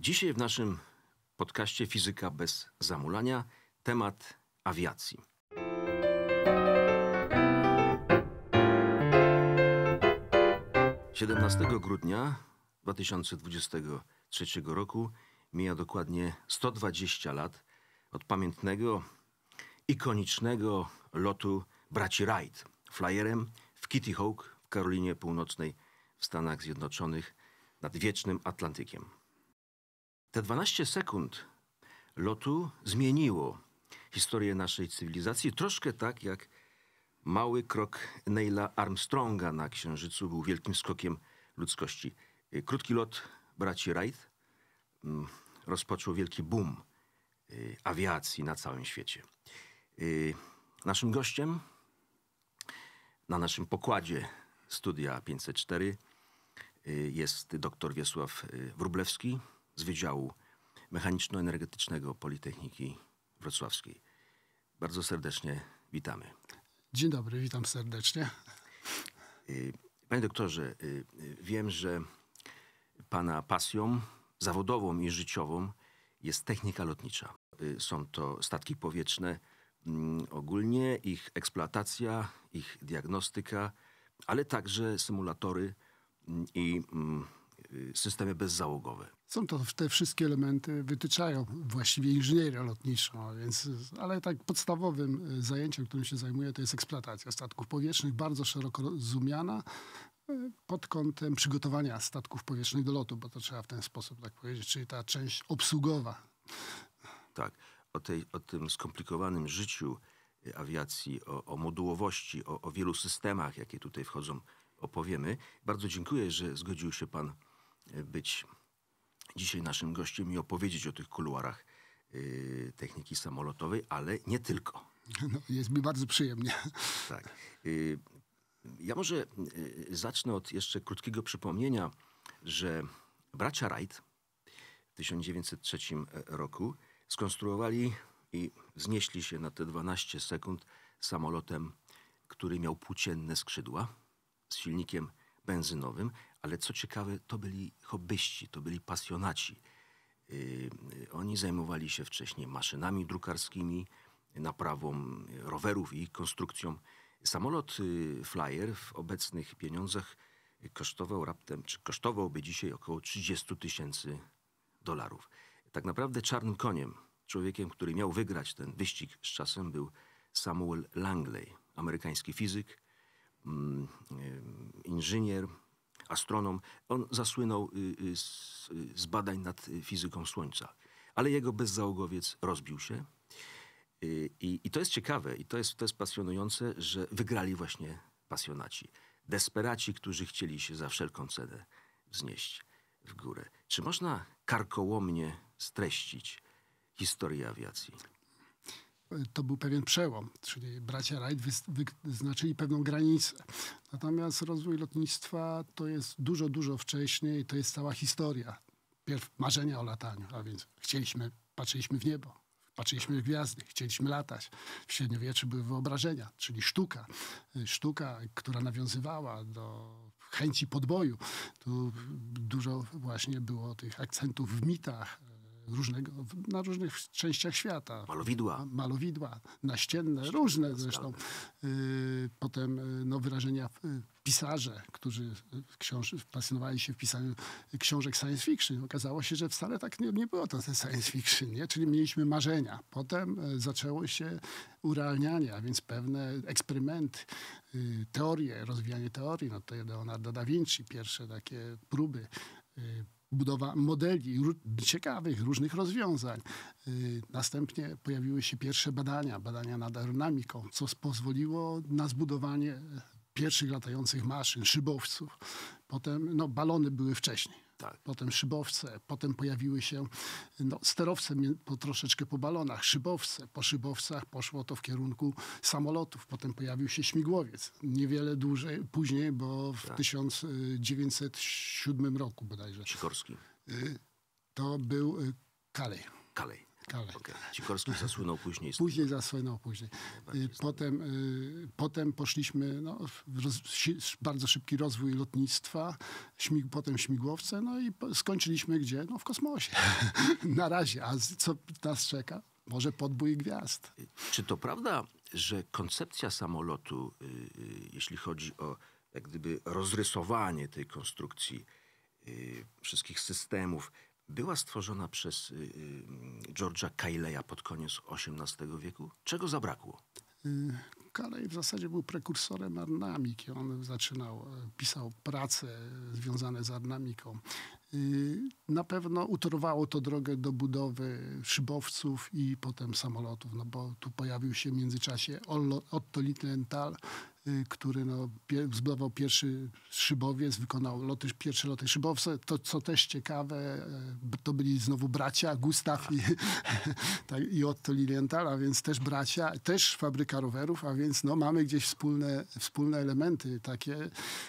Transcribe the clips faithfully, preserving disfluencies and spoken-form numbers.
Dzisiaj w naszym podcaście Fizyka bez zamulania temat awiacji. siedemnastego grudnia dwa tysiące dwudziestego trzeciego roku mija dokładnie sto dwadzieścia lat od pamiętnego, ikonicznego lotu braci Wright flyerem w Kitty Hawk w Karolinie Północnej w Stanach Zjednoczonych nad wiecznym Atlantykiem. Te dwanaście sekund lotu zmieniło historię naszej cywilizacji, troszkę tak jak mały krok Neila Armstronga na Księżycu był wielkim skokiem ludzkości. Krótki lot braci Wright rozpoczął wielki boom awiacji na całym świecie. Naszym gościem na naszym pokładzie Studia pięćset cztery jest dr Wiesław Wróblewski z Wydziału Mechaniczno-Energetycznego Politechniki Wrocławskiej. Bardzo serdecznie witamy. Dzień dobry, witam serdecznie. Panie doktorze, wiem, że pana pasją zawodową i życiową jest technika lotnicza. Są to statki powietrzne, ogólnie ich eksploatacja, ich diagnostyka, ale także symulatory i systemy bezzałogowe. Są to te wszystkie elementy, wytyczają właściwie inżynierię lotniczą, więc, ale tak podstawowym zajęciem, którym się zajmuję, to jest eksploatacja statków powietrznych, bardzo szeroko rozumiana pod kątem przygotowania statków powietrznych do lotu, bo to trzeba w ten sposób tak powiedzieć, czyli ta część obsługowa. Tak, o, tej, o tym skomplikowanym życiu awiacji, o, o modułowości, o, o wielu systemach, jakie tutaj wchodzą, opowiemy. Bardzo dziękuję, że zgodził się pan być dzisiaj naszym gościem i opowiedzieć o tych kuluarach y, techniki samolotowej, ale nie tylko. No, jest mi bardzo przyjemnie. Tak. Y, ja może y, zacznę od jeszcze krótkiego przypomnienia, że bracia Wright w tysiąc dziewięćset trzecim roku skonstruowali i wznieśli się na te dwanaście sekund samolotem, który miał płócienne skrzydła z silnikiem benzynowym, ale co ciekawe, to byli hobbyści, to byli pasjonaci. Yy, oni zajmowali się wcześniej maszynami drukarskimi, naprawą rowerów i ich konstrukcją. Samolot yy, Flyer w obecnych pieniądzach kosztował raptem, czy kosztowałby dzisiaj około trzydzieści tysięcy dolarów. Tak naprawdę czarnym koniem, człowiekiem, który miał wygrać ten wyścig z czasem, był Samuel Langley, amerykański fizyk, mm, yy, inżynier, astronom. On zasłynął z, z badań nad fizyką Słońca. Ale jego bezzałogowiec rozbił się. I, i to jest ciekawe i to jest, to jest pasjonujące, że wygrali właśnie pasjonaci. Desperaci, którzy chcieli się za wszelką cenę wznieść w górę. Czy można karkołomnie streścić historię awiacji? To był pewien przełom, czyli bracia Wright wyznaczyli pewną granicę. Natomiast rozwój lotnictwa to jest dużo, dużo wcześniej, to jest cała historia. Pierw marzenia o lataniu, a więc chcieliśmy, patrzyliśmy w niebo, patrzyliśmy w gwiazdy, chcieliśmy latać. W średniowieczu były wyobrażenia, czyli sztuka. Sztuka, która nawiązywała do chęci podboju. Tu dużo właśnie było tych akcentów w mitach, Różnego, na różnych częściach świata. Malowidła. Malowidła, naścienne, różne zresztą. Y, potem no, wyrażenia y, pisarze, którzy książ- pasjonowali się w pisaniu książek science fiction. Okazało się, że wcale tak nie, nie było to ten science fiction, nie? Czyli mieliśmy marzenia. Potem y, zaczęło się urealnianie, a więc pewne eksperymenty, y, teorie, rozwijanie teorii. No to Leonardo da Vinci, pierwsze takie próby y, budowa modeli ciekawych, różnych rozwiązań. Yy, następnie pojawiły się pierwsze badania, badania nad aerodynamiką, co pozwoliło na zbudowanie pierwszych latających maszyn, szybowców. Potem no, balony były wcześniej. Tak. Potem szybowce, potem pojawiły się no, sterowce po, troszeczkę po balonach, szybowce. Po szybowcach poszło to w kierunku samolotów. Potem pojawił się śmigłowiec. Niewiele dłużej, później, bo w tak. tysiąc dziewięćset siódmym roku bodajże. Sikorski. To był Kalej. Kalej. Kalej. Okay. Sikorski zasłynął później. z- Później zasłynął później. Najbardziej Y, Potem, y, potem poszliśmy, no, w roz, si, bardzo szybki rozwój lotnictwa, śmig, potem śmigłowce, no i po, skończyliśmy gdzie? No w kosmosie. Na razie. A z- co nas czeka? Może podbój gwiazd. Czy to prawda, że koncepcja samolotu, y, y, jeśli chodzi o jak gdyby rozrysowanie tej konstrukcji y, wszystkich systemów, była stworzona przez y, y, George'a Cayleya pod koniec osiemnastego wieku? Czego zabrakło? Y, Kalej w zasadzie był prekursorem aerodynamiki. On zaczynał, e, pisał prace związane z aerodynamiką. Y, Na pewno utorowało to drogę do budowy szybowców i potem samolotów, no bo tu pojawił się w międzyczasie Ollo- Otto Lilienthal, y, który no, pie, zbudował pierwszy szybowiec, wykonał loty, pierwsze loty szybowce. To, co też ciekawe, e, b- to byli znowu bracia, Gustaw i, tak, i Otto Lilienthal, a więc też bracia, też fabryka rowerów, a więc no, mamy gdzieś wspólne, wspólne elementy takie,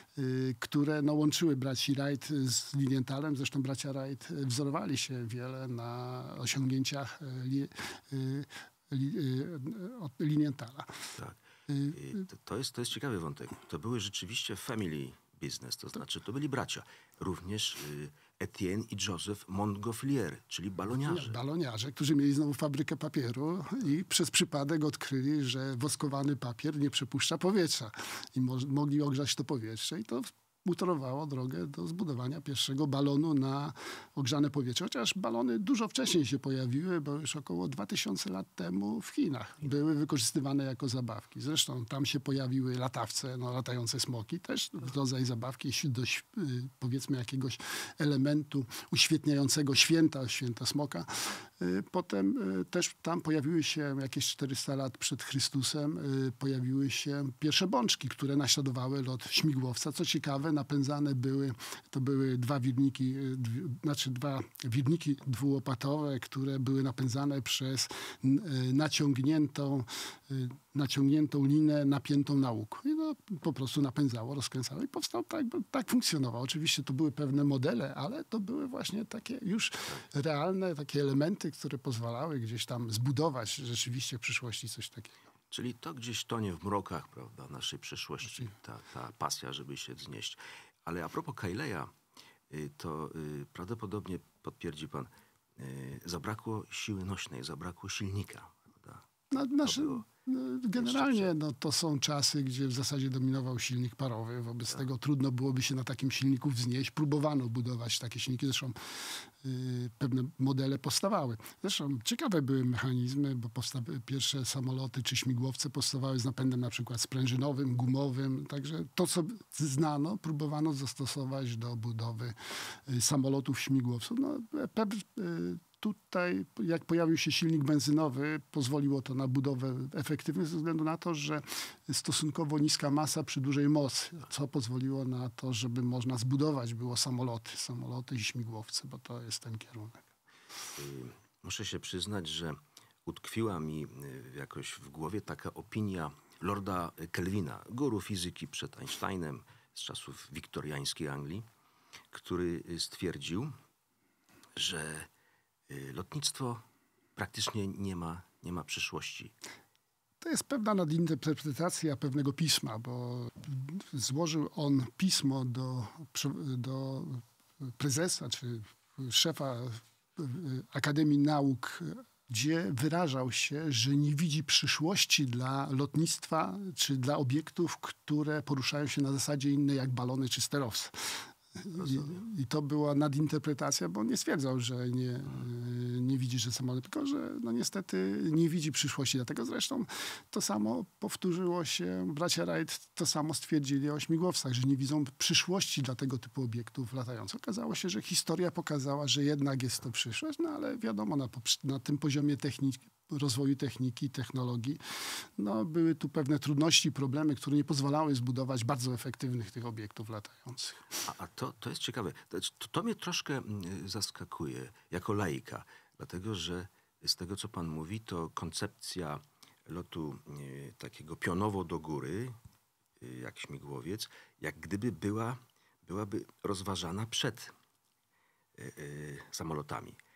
y, które no, łączyły braci Wright z Lilienthalem. Zresztą bracia Wright y, wzorowali się wiele na osiągnięciach y, li, y, li, y, od Lilienthala. Tak. Y, Y, To, to, jest, to jest ciekawy wątek. To były rzeczywiście family business, to znaczy to byli bracia. Również y, Etienne i Joseph Montgolfier, czyli baloniarze. Baloniarze, którzy mieli znowu fabrykę papieru i przez przypadek odkryli, że woskowany papier nie przepuszcza powietrza. I mo mogli ogrzać to powietrze i to utorowało drogę do zbudowania pierwszego balonu na ogrzane powietrze. Chociaż balony dużo wcześniej się pojawiły, bo już około dwa tysiące lat temu w Chinach były wykorzystywane jako zabawki. Zresztą tam się pojawiły latawce, no, latające smoki, też rodzaj zabawki, jeśli do, ś- y, powiedzmy jakiegoś elementu uświetniającego święta, święta smoka. Y, Potem y, też tam pojawiły się jakieś czterysta lat przed Chrystusem, y, pojawiły się pierwsze bączki, które naśladowały lot śmigłowca. Co ciekawe, napędzane były, to były dwa wirniki, y, dwie, znaczy dwa wirniki dwułopatowe, które były napędzane przez n- y, naciągniętą, y, naciągniętą linę napiętą na łuk. I no, po prostu napędzało, rozkręcało i powstał tak, tak funkcjonował. Oczywiście to były pewne modele, ale to były właśnie takie już realne takie elementy, które pozwalały gdzieś tam zbudować rzeczywiście w przyszłości coś takiego. Czyli to gdzieś tonie w mrokach, prawda, naszej przeszłości, ta, ta pasja, żeby się wznieść. Ale a propos Cayleya, y, to y, prawdopodobnie potwierdzi pan, y, zabrakło siły nośnej, zabrakło silnika, prawda? No, nasze, było no, generalnie no, to są czasy, gdzie w zasadzie dominował silnik parowy. Wobec tego trudno byłoby się na takim silniku wznieść. Próbowano budować takie silniki. Zresztą y, pewne modele powstawały. Zresztą ciekawe były mechanizmy, bo powsta- pierwsze samoloty czy śmigłowce powstawały z napędem na przykład sprężynowym, gumowym. Także to, co znano, próbowano zastosować do budowy y, samolotów, śmigłowców. No, pe- y, Tutaj, jak pojawił się silnik benzynowy, pozwoliło to na budowę efektywną ze względu na to, że stosunkowo niska masa przy dużej mocy, co pozwoliło na to, żeby można zbudować było samoloty, samoloty i śmigłowce, bo to jest ten kierunek. Y, Muszę się przyznać, że utkwiła mi y, jakoś w głowie taka opinia Lorda Kelvina, guru fizyki przed Einsteinem z czasów wiktoriańskiej Anglii, który y, stwierdził, że y, lotnictwo praktycznie nie ma, nie ma przyszłości. To jest pewna nadinterpretacja pewnego pisma, bo złożył on pismo do, do prezesa czy szefa Akademii Nauk, gdzie wyrażał się, że nie widzi przyszłości dla lotnictwa czy dla obiektów, które poruszają się na zasadzie innej jak balony czy sterowce. I, I to była nadinterpretacja, bo on nie stwierdzał, że nie, nie widzi, że samolot, tylko że no niestety nie widzi przyszłości. Dlatego zresztą to samo powtórzyło się, bracia Wright to samo stwierdzili o śmigłowcach, że nie widzą przyszłości dla tego typu obiektów latających. Okazało się, że historia pokazała, że jednak jest to przyszłość, no ale wiadomo, na, na tym poziomie techniki, rozwoju techniki, technologii, no, były tu pewne trudności, problemy, które nie pozwalały zbudować bardzo efektywnych tych obiektów latających. A, a to, to jest ciekawe. To, to, to mnie troszkę mm, zaskakuje jako laika, dlatego że z tego, co pan mówi, to koncepcja lotu y, takiego pionowo do góry, y, jak śmigłowiec, jak gdyby była, byłaby rozważana przed y, y, samolotami.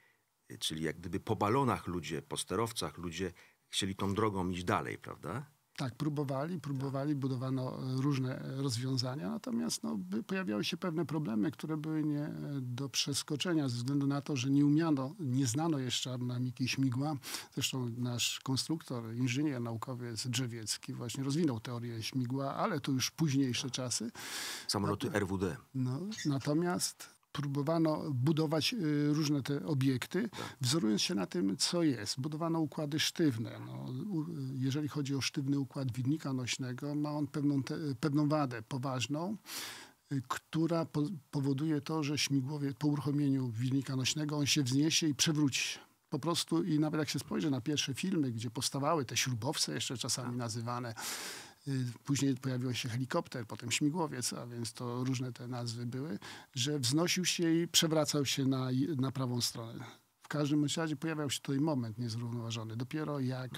y, czyli jak gdyby po balonach ludzie, po sterowcach ludzie chcieli tą drogą iść dalej, prawda? Tak, próbowali, próbowali, budowano e, różne e, rozwiązania, natomiast no, by, pojawiały się pewne problemy, które były nie e, do przeskoczenia ze względu na to, że nie umiano, nie znano jeszcze aerodynamiki śmigła. Zresztą nasz konstruktor, inżynier, naukowiec Drzewiecki właśnie rozwinął teorię śmigła, ale to już późniejsze czasy. Samoloty R W D. No, natomiast próbowano budować y, różne te obiekty, wzorując się na tym, co jest. Budowano układy sztywne. No, u, jeżeli chodzi o sztywny układ wirnika nośnego, ma on pewną, te, pewną wadę poważną, y, która po, powoduje to, że śmigłowiec po uruchomieniu wirnika nośnego on się wzniesie i przewróci się. Po prostu i nawet jak się spojrzy na pierwsze filmy, gdzie powstawały te śrubowce jeszcze czasami nazywane, później pojawił się helikopter, potem śmigłowiec, a więc to różne te nazwy były, że wznosił się i przewracał się na, na prawą stronę. W każdym razie pojawiał się tutaj moment niezrównoważony. Dopiero jak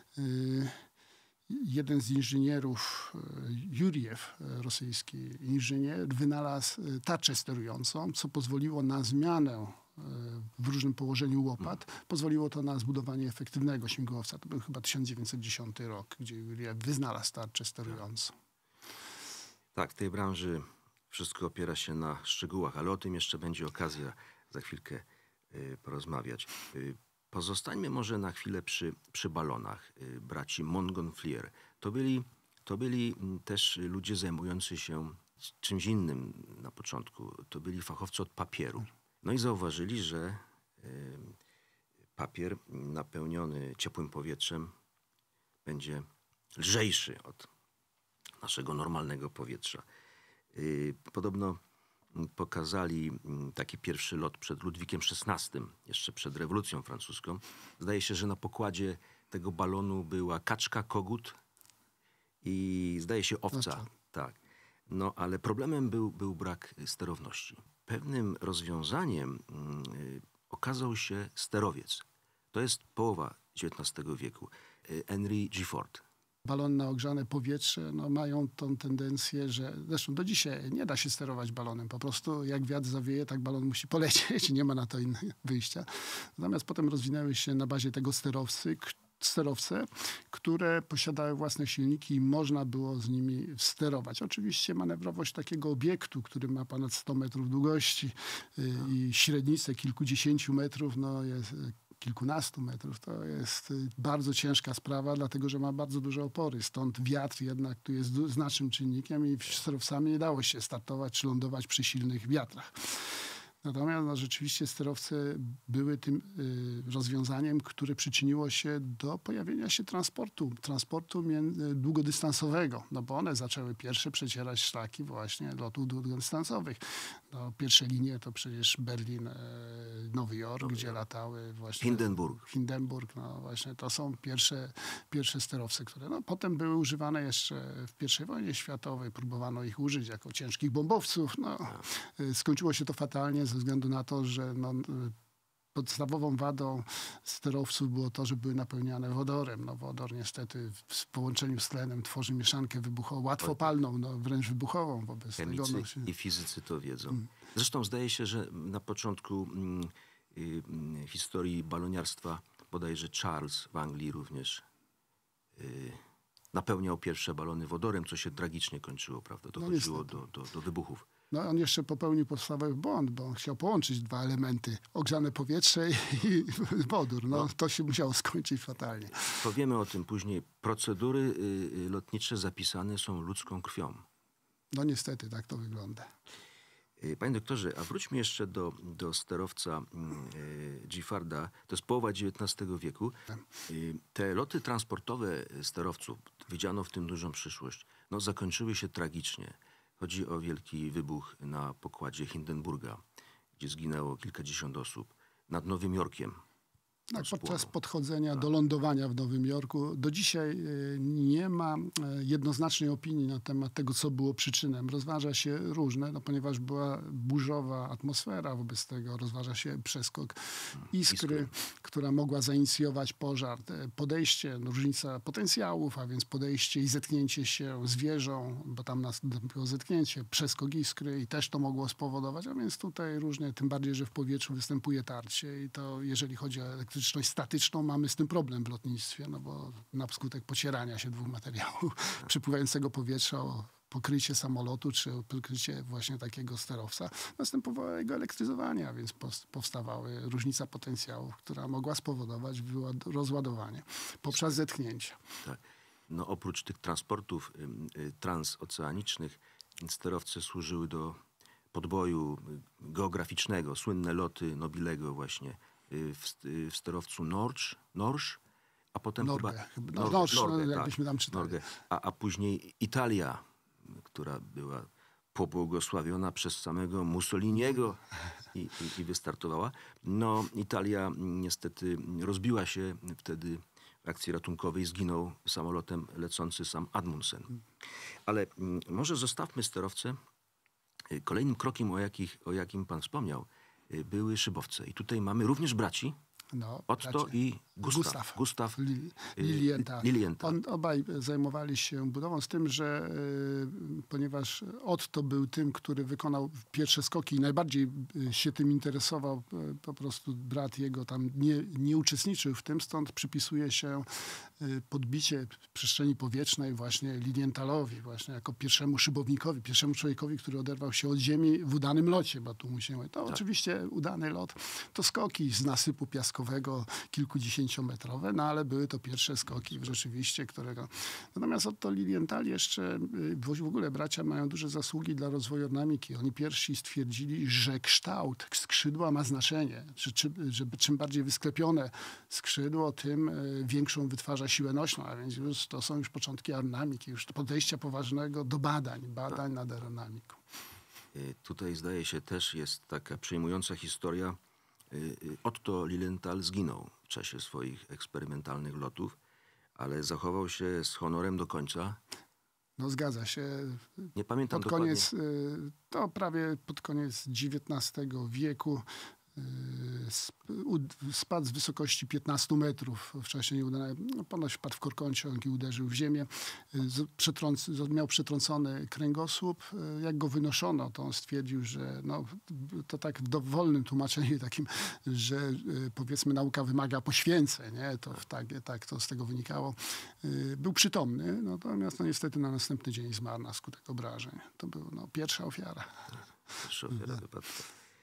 y, jeden z inżynierów, Juriew, rosyjski inżynier, wynalazł tarczę sterującą, co pozwoliło na zmianę w różnym położeniu łopat. Pozwoliło to na zbudowanie efektywnego śmigłowca. To był chyba tysiąc dziewięćset dziesiąty rok, gdzie Juriew wyznalazł tarczę sterującą. Tak, w tej branży wszystko opiera się na szczegółach, ale o tym jeszcze będzie okazja za chwilkę y, porozmawiać. Y, pozostańmy może na chwilę przy, przy balonach y, braci Montgolfier. To byli, to byli też ludzie zajmujący się czymś innym na początku. To byli fachowcy od papieru. No i zauważyli, że y, papier napełniony ciepłym powietrzem będzie lżejszy od naszego normalnego powietrza. Y, podobno pokazali taki pierwszy lot przed Ludwikiem szesnastym, jeszcze przed rewolucją francuską. Zdaje się, że na pokładzie tego balonu była kaczka, kogut i zdaje się owca. Owca. Tak. No ale problemem był, był brak sterowności. Pewnym rozwiązaniem y, okazał się sterowiec. To jest połowa dziewiętnastego wieku. Y, Henry Gifford. Balon na ogrzane powietrze no, mają tą tendencję, że zresztą do dzisiaj nie da się sterować balonem. Po prostu jak wiatr zawieje, tak balon musi polecieć. Nie ma na to innego wyjścia. Natomiast potem rozwinęły się na bazie tego sterowcy, sterowce, które posiadały własne silniki i można było z nimi sterować. Oczywiście manewrowość takiego obiektu, który ma ponad sto metrów długości y, i średnicę kilkudziesięciu metrów, no jest kilkunastu metrów, to jest bardzo ciężka sprawa, dlatego że ma bardzo duże opory. Stąd wiatr jednak tu jest znacznym czynnikiem i sterowcami nie dało się startować czy lądować przy silnych wiatrach. Natomiast no, rzeczywiście sterowce były tym y, rozwiązaniem, które przyczyniło się do pojawienia się transportu, transportu mię- długodystansowego, no bo one zaczęły pierwsze przecierać szlaki właśnie lotów długodystansowych. No, pierwsze linie to przecież Berlin, e, Nowy Jork, Nowy gdzie Jork. latały właśnie... Hindenburg. Hindenburg, no właśnie to są pierwsze, pierwsze sterowce, które no, potem były używane jeszcze w pierwszej wojnie światowej. Próbowano ich użyć jako ciężkich bombowców. No, y, skończyło się to fatalnie ze względu na to, że no, podstawową wadą sterowców było to, że były napełniane wodorem. No, wodor niestety w połączeniu z tlenem tworzy mieszankę wybuchową, łatwopalną, no, wręcz wybuchową. Wobec Chemicy tego, no, się... i fizycy to wiedzą. Zresztą zdaje się, że na początku mm, y, y, historii baloniarstwa bodajże Charles w Anglii również y, napełniał pierwsze balony wodorem, co się tragicznie kończyło, prawda? Dochodziło No, do, do, do wybuchów. No, on jeszcze popełnił podstawowy błąd, bo on chciał połączyć dwa elementy. Ogrzane powietrze i wodór. No, no. To się musiało skończyć fatalnie. Powiemy o tym później. Procedury y, lotnicze zapisane są ludzką krwią. No niestety tak to wygląda. Y, Panie doktorze, a wróćmy jeszcze do, do sterowca y, Gifforda. To jest połowa dziewiętnastego wieku. Y, te loty transportowe sterowców, widziano w tym dużą przyszłość, no, zakończyły się tragicznie. Chodzi o wielki wybuch na pokładzie Hindenburga, gdzie zginęło kilkadziesiąt osób, nad Nowym Jorkiem. Tak, podczas rozpłonął. podchodzenia do lądowania w Nowym Jorku do dzisiaj y, nie ma y, jednoznacznej opinii na temat tego, co było przyczynem. Rozważa się różne, no, ponieważ była burzowa atmosfera, wobec tego rozważa się przeskok iskry, Iskry. która mogła zainicjować pożar. Te Podejście, no, różnica potencjałów, a więc podejście i zetknięcie się z wieżą, bo tam nastąpiło zetknięcie, przeskok iskry i też to mogło spowodować, a więc tutaj różnie, tym bardziej, że w powietrzu występuje tarcie i to jeżeli chodzi o elektryczność statyczną, mamy z tym problem w lotnictwie, no bo na skutek pocierania się dwóch materiałów przepływającego powietrza o pokrycie samolotu, czy o pokrycie właśnie takiego sterowca, następowało jego elektryzowanie, a więc pos- powstawały różnica potencjałów, która mogła spowodować wyład- rozładowanie poprzez zetknięcia. Tak. No, oprócz tych transportów y, y, transoceanicznych, sterowce służyły do podboju y, geograficznego. Słynne loty Nobilego właśnie y, w, st- y, w sterowcu Norge, Norge, a potem Norge, chyba... chyba- no, Norge, no, jakbyśmy tam czytali. Norge. A, a później Italia, która była pobłogosławiona przez samego Mussoliniego i, i, i wystartowała. No, Italia niestety rozbiła się wtedy w akcji ratunkowej. Zginął samolotem lecący sam Amundsen. Ale mm, może zostawmy sterowce. Y, Kolejnym krokiem, o, jakich, o jakim pan wspomniał, y, były szybowce. I tutaj mamy również braci, No, Otto bracie. i Gustav. Gustav. Gustav Li- y, Lilienta. Lilienta. On, obaj zajmowali się budową, z tym, że y, ponieważ Otto był tym, który wykonał pierwsze skoki i najbardziej y, się tym interesował, y, po prostu brat jego tam nie, nie uczestniczył w tym, stąd przypisuje się y, podbicie przestrzeni powietrznej właśnie Lilientalowi, właśnie jako pierwszemu szybownikowi, pierwszemu człowiekowi, który oderwał się od ziemi w udanym locie, bo tu musimy... To oczywiście udany lot, to skoki z nasypu piaskowego, kilkudziesięciometrowe, no ale były to pierwsze skoki rzeczywiście, którego... Natomiast Otto Lilienthal jeszcze, y, w w ogóle bracia mają duże zasługi dla rozwoju aerodynamiki. Oni pierwsi stwierdzili, że kształt skrzydła ma znaczenie, że, czy, żeby czym bardziej wysklepione skrzydło, tym y, większą wytwarza siłę nośną, a więc już to są już początki aerodynamiki, już podejścia poważnego do badań, badań nad aerodynamiką. Y, Tutaj zdaje się też jest taka przejmująca historia. Y, y, Otto Lilienthal zginął w czasie swoich eksperymentalnych lotów, ale zachował się z honorem do końca. No zgadza się. Nie pamiętam Pod dokładnie. koniec, y, to prawie pod koniec dziewiętnastego wieku y, sp- u- spadł z wysokości piętnastu metrów. Wcześniej udane, no ponoć wpadł w korkąciąg i uderzył w ziemię. Y, z- przetrąc, z- miał przetrącony kręgosłup. Y, Jak go wynoszono, to on stwierdził, że no, to tak w dowolnym tłumaczeniu takim, że y, powiedzmy nauka wymaga poświęceń. Nie? To w tak, tak to z tego wynikało. Y, Był przytomny, natomiast no, niestety na następny dzień zmarł na skutek obrażeń. To była no, pierwsza ofiara. Pierwsza ofiara wypadku.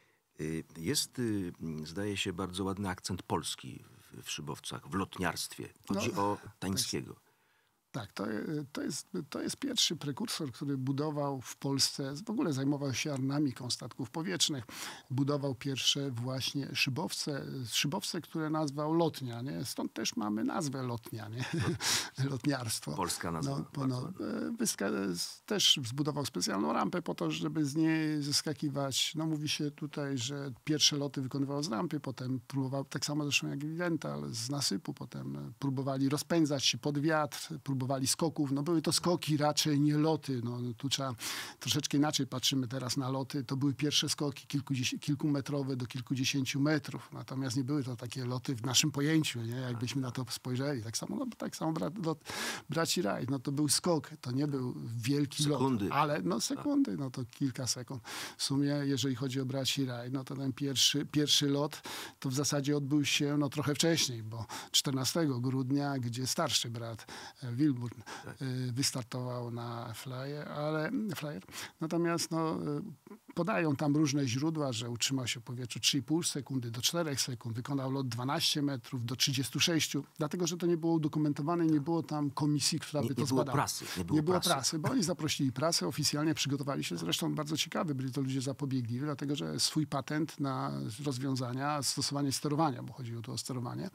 Y, Jest, y, zdaje się, bardzo ładny akcent polski w, w szybowcach, w lotniarstwie. Chodzi No, o Tańskiego. Tak, to, to, jest, to jest pierwszy prekursor, który budował w Polsce, w ogóle zajmował się aerodynamiką statków powietrznych. Budował pierwsze właśnie szybowce, szybowce, które nazwał lotnia. Nie? Stąd też mamy nazwę lotnia, nie? Lotniarstwo. Polska nazwa. No, bardzo no, ładna. e, wyska- z- też zbudował specjalną rampę po to, żeby z niej zeskakiwać. No mówi się tutaj, że pierwsze loty wykonywał z rampy, potem próbował, tak samo zresztą jak Lilienthal, z nasypu, potem e, próbowali rozpędzać się pod wiatr, próbowali skoków. No były to skoki, raczej nie loty. No, tu trzeba troszeczkę inaczej patrzymy teraz na loty. To były pierwsze skoki kilkudziesię- kilkumetrowe do kilkudziesięciu metrów. Natomiast nie były to takie loty w naszym pojęciu, nie? Jakbyśmy na to spojrzeli. Tak samo, no, tak samo brat, lot, braci Wright, no to był skok, to nie był wielki Sekundy. lot, ale no sekundy, no to kilka sekund. W sumie, jeżeli chodzi o braci Wright, no to ten pierwszy, pierwszy lot to w zasadzie odbył się no trochę wcześniej, bo czternastego grudnia, gdzie starszy brat e, Wilbur y, wystartował na flyer, ale flyer. Natomiast no, y, podają tam różne źródła, że utrzymał się w powietrzu trzy i pół sekundy do czterech sekund, wykonał lot dwanaście metrów do trzydziestu sześciu, dlatego, że to nie było udokumentowane i nie było tam komisji, która Nie- by to nie było zbadała. prasy, nie było nie było prasy. prasy, bo oni zaprosili prasę, oficjalnie przygotowali się. Zresztą bardzo ciekawy, byli to ludzie zapobiegli, dlatego, że swój patent na rozwiązania, stosowanie sterowania, bo chodziło tu o sterowanie,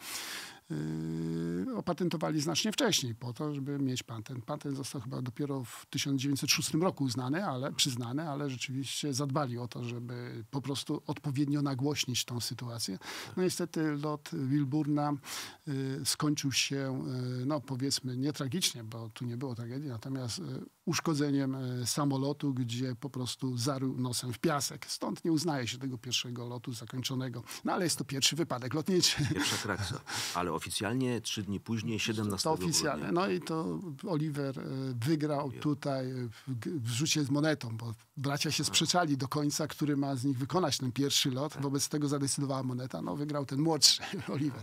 Yy, opatentowali znacznie wcześniej po to, żeby mieć patent. Patent został chyba dopiero w tysiąc dziewięćset szóstym roku uznany, ale przyznany, ale rzeczywiście za zadbali o to, żeby po prostu odpowiednio nagłośnić tą sytuację. No niestety lot Wilburna y, skończył się, y, no powiedzmy, nie tragicznie, bo tu nie było tragedii, natomiast y, uszkodzeniem y, samolotu, gdzie po prostu zarył nosem w piasek. Stąd nie uznaje się tego pierwszego lotu zakończonego. No ale jest to pierwszy wypadek lotniczy. Pierwsza kraksa. Ale oficjalnie trzy dni później, siedemnastego To oficjalnie. grudnia. No i to Oliver y, wygrał tutaj w, w rzucie z monetą, bo bracia się sprzeczali do końca, który ma z nich wykonać ten pierwszy lot. Wobec tego zadecydowała moneta. No wygrał ten młodszy, Oliver.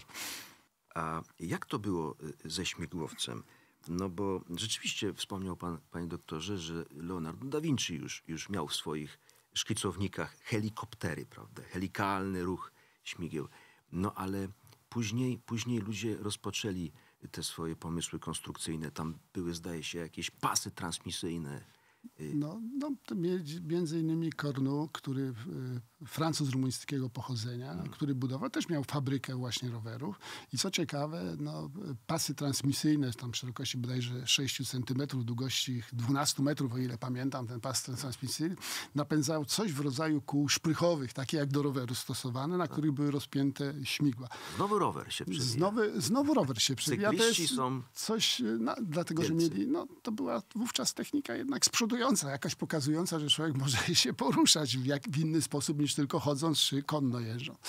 A jak to było y, ze śmigłowcem? No bo rzeczywiście wspomniał pan, panie doktorze, że Leonardo da Vinci już, już miał w swoich szkicownikach helikoptery, prawda? Helikalny ruch śmigieł. No ale później, później ludzie rozpoczęli te swoje pomysły konstrukcyjne. Tam były, zdaje się, jakieś pasy transmisyjne. No, no to mie- między innymi Cornu, który y, Francuz rumuńskiego pochodzenia, hmm. który budował, też miał fabrykę właśnie rowerów. I co ciekawe, no, pasy transmisyjne, tam szerokości bodajże sześć centymetrów, długości dwanaście metrów, o ile pamiętam, ten pas transmisyjny, napędzał coś w rodzaju kół szprychowych, takie jak do roweru stosowane, na których były rozpięte śmigła. Znowu rower się przewija. Znowu, znowu rower się przewija. To jest są coś, no, dlatego, wielcy. że mieli, no, to była wówczas technika jednak z przodu jakaś pokazująca, że człowiek może się poruszać w, jak, w inny sposób niż tylko chodząc czy konno jeżdżąc.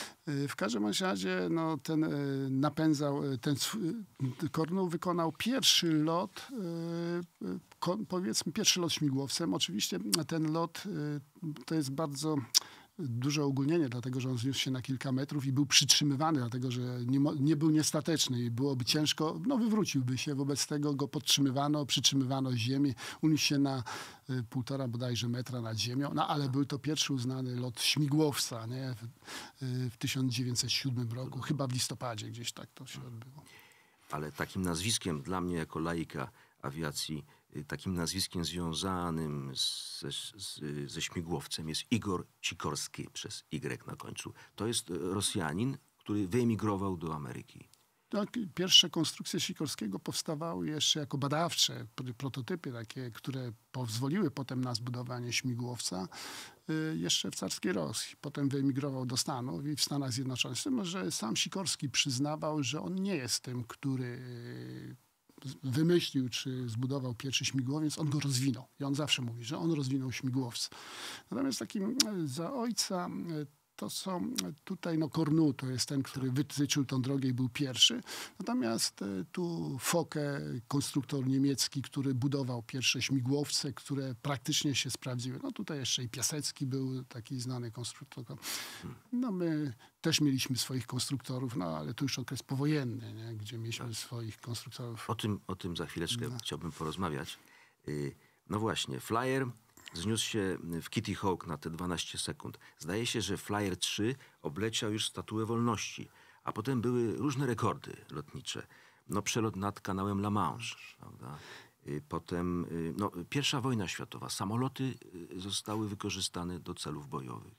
W każdym razie no, ten y, napędzał, ten y, Cornu wykonał pierwszy lot, y, ko, powiedzmy pierwszy lot śmigłowcem. Oczywiście ten lot y, to jest bardzo duże ogólnienie, dlatego że on zniósł się na kilka metrów i był przytrzymywany, dlatego że nie, nie był niestateczny i byłoby ciężko, no wywróciłby się, wobec tego go podtrzymywano, przytrzymywano z ziemi, uniósł się na y, półtora bodajże metra nad ziemią, no ale był to pierwszy uznany lot śmigłowca, nie? W, y, w tysiąc dziewięćset siódmym roku, chyba w listopadzie gdzieś tak to się odbyło. Ale takim nazwiskiem dla mnie jako laika awiacji, takim nazwiskiem związanym ze, z, ze śmigłowcem jest Igor Sikorski przez Y na końcu. To jest Rosjanin, który wyemigrował do Ameryki. Tak, pierwsze konstrukcje Sikorskiego powstawały jeszcze jako badawcze prototypy, takie, które pozwoliły potem na zbudowanie śmigłowca jeszcze w carskiej Rosji. Potem wyemigrował do Stanów i w Stanach Zjednoczonych. Z tym, że sam Sikorski przyznawał, że on nie jest tym, który wymyślił czy zbudował pierwszy śmigłowiec, on go rozwinął. I on zawsze mówi, że on rozwinął śmigłowce. Natomiast takim za ojca to są tutaj, no Cornu to jest ten, który wytyczył tą drogę i był pierwszy. Natomiast tu Focke, konstruktor niemiecki, który budował pierwsze śmigłowce, które praktycznie się sprawdziły. No tutaj jeszcze i Piasecki był taki znany konstruktor. No my też mieliśmy swoich konstruktorów, no ale to już okres powojenny, nie? Gdzie mieliśmy tak. swoich konstruktorów. O tym, o tym za chwileczkę no. chciałbym porozmawiać. No właśnie, Flyer zniósł się w Kitty Hawk na te dwanaście sekund. Zdaje się, że Flyer trzy obleciał już Statuę Wolności, a potem były różne rekordy lotnicze. No przelot nad kanałem La Manche, prawda? Potem no, pierwsza wojna światowa. Samoloty zostały wykorzystane do celów bojowych.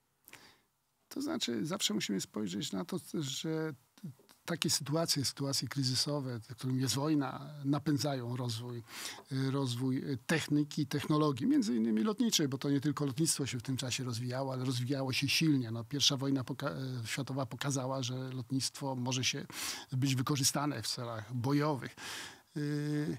To znaczy zawsze musimy spojrzeć na to, że takie sytuacje, sytuacje kryzysowe, w którym jest wojna, napędzają rozwój, rozwój techniki, technologii, między innymi lotniczej, bo to nie tylko lotnictwo się w tym czasie rozwijało, ale rozwijało się silnie. No, pierwsza wojna poka- światowa pokazała, że lotnictwo może się być wykorzystane w celach bojowych. Yy,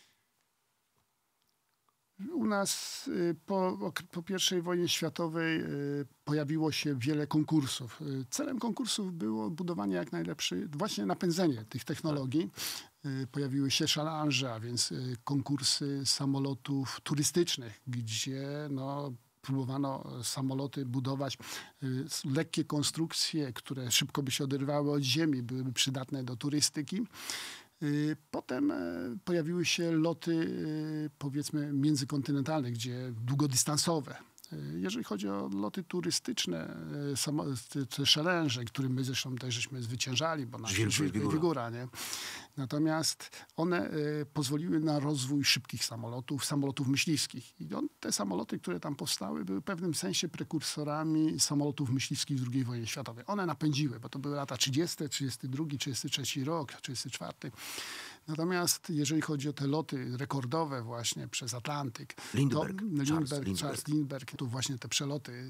U nas po, po pierwszej wojnie światowej pojawiło się wiele konkursów. Celem konkursów było budowanie jak najlepszej, właśnie napędzenie tych technologii. Pojawiły się challenge, a więc konkursy samolotów turystycznych, gdzie no, próbowano samoloty budować, lekkie konstrukcje, które szybko by się oderwały od ziemi, byłyby przydatne do turystyki. Potem pojawiły się loty, powiedzmy, międzykontynentalne, gdzie długodystansowe. Jeżeli chodzi o loty turystyczne, te challenge, którym my zresztą też żeśmy zwyciężali, bo nasza figura, nie? Natomiast one y, pozwoliły na rozwój szybkich samolotów, samolotów myśliwskich. I on, te samoloty, które tam powstały, były w pewnym sensie prekursorami samolotów myśliwskich w drugiej wojnie światowej. One napędziły, bo to były lata trzydzieste, trzydziesty drugi, trzydziesty trzeci rok, trzydziesty czwarty. Natomiast jeżeli chodzi o te loty rekordowe właśnie przez Atlantyk, Lindbergh, to Charles Lindbergh, Lindbergh. Charles Lindbergh, to właśnie te przeloty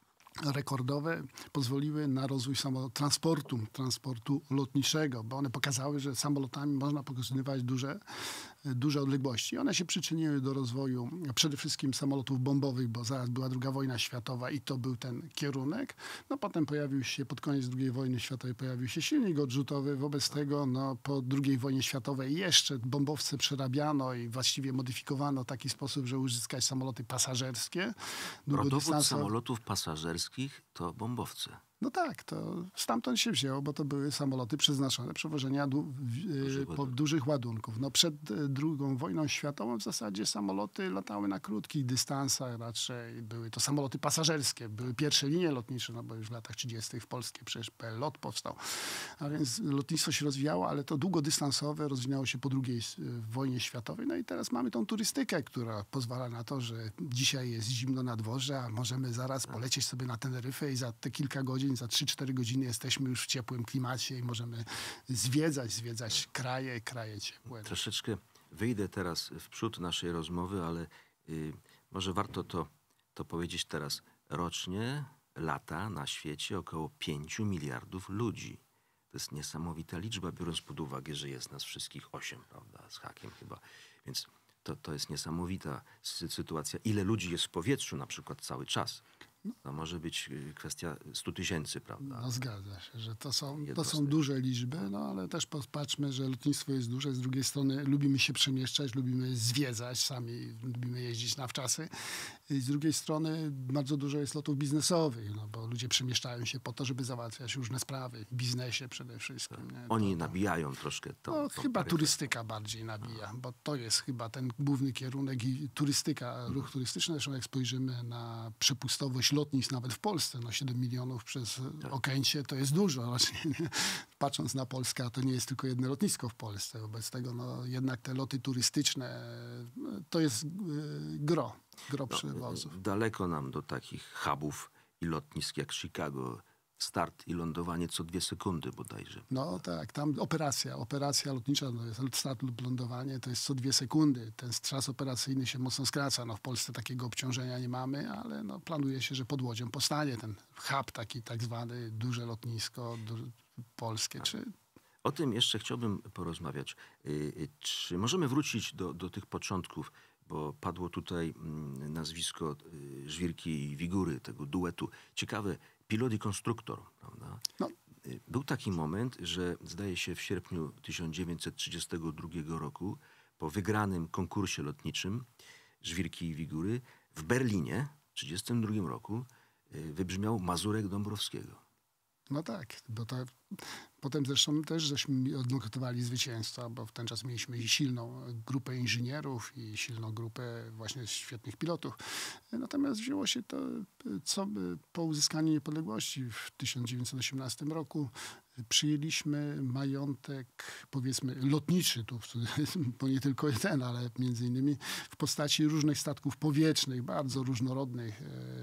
rekordowe pozwoliły na rozwój samolot, transportu, transportu lotniczego, bo one pokazały, że samolotami można pokonywać duże, duże odległości. One się przyczyniły do rozwoju przede wszystkim samolotów bombowych, bo zaraz była druga wojna światowa i to był ten kierunek. No potem pojawił się, pod koniec drugiej wojny światowej pojawił się silnik odrzutowy. Wobec tego no, po drugiej wojnie światowej jeszcze bombowce przerabiano i właściwie modyfikowano w taki sposób, żeby uzyskać samoloty pasażerskie. Rodowód samolotów pasażerskich to bombowce. No tak, to stamtąd się wzięło, bo to były samoloty przeznaczone do przewożenia du Dużych po ładunków. dużych ładunków. No przed e, drugą wojną światową w zasadzie samoloty latały na krótkich dystansach, raczej były to samoloty pasażerskie, były pierwsze linie lotnicze, no bo już w latach trzydziestych w Polsce przecież P L LOT powstał. A więc lotnictwo się rozwijało, ale to długodystansowe rozwinęło się po drugiej e, wojnie światowej. No i teraz mamy tą turystykę, która pozwala na to, że dzisiaj jest zimno na dworze, a możemy zaraz polecieć sobie na Teneryfę i za te kilka godzin, za trzy cztery godziny jesteśmy już w ciepłym klimacie i możemy zwiedzać, zwiedzać kraje, kraje ciepłe. Troszeczkę wyjdę teraz w przód naszej rozmowy, ale y, może warto to, to powiedzieć teraz. Rocznie lata na świecie około pięciu miliardów ludzi. To jest niesamowita liczba, biorąc pod uwagę, że jest nas wszystkich osiem, prawda, z hakiem chyba. Więc to, to jest niesamowita sy- sytuacja. Ile ludzi jest w powietrzu na przykład cały czas? To może być y, kwestia stu tysięcy, prawda? No zgadza się, że to są, to Jednostek. są duże liczby, no ale też popatrzmy, że lotnictwo jest duże, z drugiej strony lubimy się przemieszczać, lubimy zwiedzać, sami lubimy jeździć na wczasy. I z drugiej strony bardzo dużo jest lotów biznesowych, no bo ludzie przemieszczają się po to, żeby załatwiać różne sprawy, w biznesie przede wszystkim. Nie? Oni to, to, nabijają troszkę tą, no, tą chyba taryfę. turystyka bardziej nabija, bo to jest chyba ten główny kierunek i turystyka, ruch turystyczny. Zresztą jak spojrzymy na przepustowość lotnisk nawet w Polsce, no siedem milionów przez Okęcie to jest dużo rocznie. Nie? Patrząc na Polskę, a to nie jest tylko jedno lotnisko w Polsce. Wobec tego no, jednak te loty turystyczne no, to jest y, gro, gro przewozów. Daleko nam do takich hubów i lotnisk jak Chicago. Start i lądowanie co dwie sekundy bodajże. No tak, tam operacja, operacja lotnicza, no jest start lub lądowanie, to jest co dwie sekundy. Ten czas operacyjny się mocno skraca. No w Polsce takiego obciążenia nie mamy, ale no planuje się, że pod Łodzią powstanie ten hub taki tak zwany, duże lotnisko du polskie. Czy... O tym jeszcze chciałbym porozmawiać. Y, y, Czy możemy wrócić do, do tych początków, bo padło tutaj mm, nazwisko y, Żwirki i Wigury, tego duetu. Ciekawe, pilot i konstruktor, prawda? No. Y, Był taki moment, że zdaje się w sierpniu tysiąc dziewięćset trzydziestego drugiego roku, po wygranym konkursie lotniczym Żwirki i Wigury, w Berlinie w tysiąc dziewięćset trzydziestym drugim roku y, wybrzmiał Mazurek Dąbrowskiego. No tak, bo to potem zresztą też żeśmy odnotowali zwycięstwa, bo w ten czas mieliśmy i silną grupę inżynierów i silną grupę właśnie świetnych pilotów. Natomiast wzięło się to, co po uzyskaniu niepodległości w tysiąc dziewięćset osiemnastym roku przyjęliśmy majątek, powiedzmy, lotniczy, tu, bo nie tylko ten, ale między innymi w postaci różnych statków powietrznych, bardzo różnorodnych.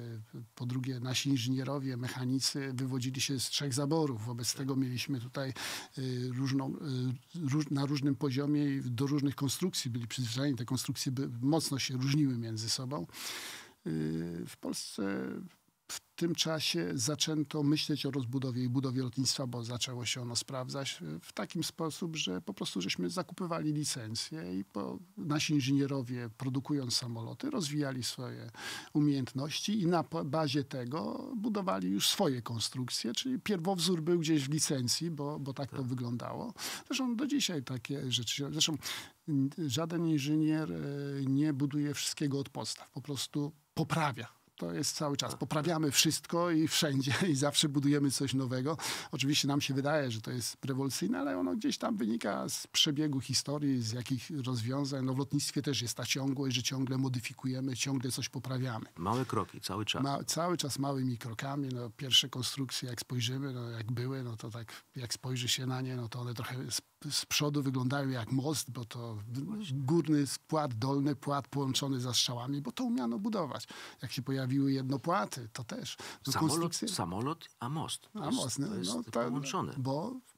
Po drugie, nasi inżynierowie, mechanicy wywodzili się z trzech zaborów. Wobec tego mieliśmy tutaj różną, róż, na różnym poziomie i do różnych konstrukcji byli przyzwyczajeni. Te konstrukcje by, mocno się różniły między sobą. W Polsce w tym czasie zaczęto myśleć o rozbudowie i budowie lotnictwa, bo zaczęło się ono sprawdzać w takim sposób, że po prostu żeśmy zakupywali licencje i po, nasi inżynierowie, produkując samoloty, rozwijali swoje umiejętności i na bazie tego budowali już swoje konstrukcje, czyli pierwowzór był gdzieś w licencji, bo, bo tak to wyglądało. Zresztą do dzisiaj takie rzeczy, zresztą żaden inżynier nie buduje wszystkiego od podstaw, po prostu poprawia. To jest cały czas. Poprawiamy wszystko i wszędzie i zawsze budujemy coś nowego. Oczywiście nam się wydaje, że to jest rewolucyjne, ale ono gdzieś tam wynika z przebiegu historii, z jakich rozwiązań. No w lotnictwie też jest ta ciągłość, że ciągle modyfikujemy, ciągle coś poprawiamy. Małe kroki, cały czas. Ma, cały czas małymi krokami. No, pierwsze konstrukcje, jak spojrzymy, no, jak były, no to tak, jak spojrzy się na nie, no to one trochę z, z przodu wyglądają jak most, bo to górny płat, dolny płat połączony za strzałami, bo to umiano budować. Jak się pojawiły jednopłaty, to też. No, samolot, konstrukcje... samolot, a most. To A jest, most, no, to jest no, to, połączone. Bo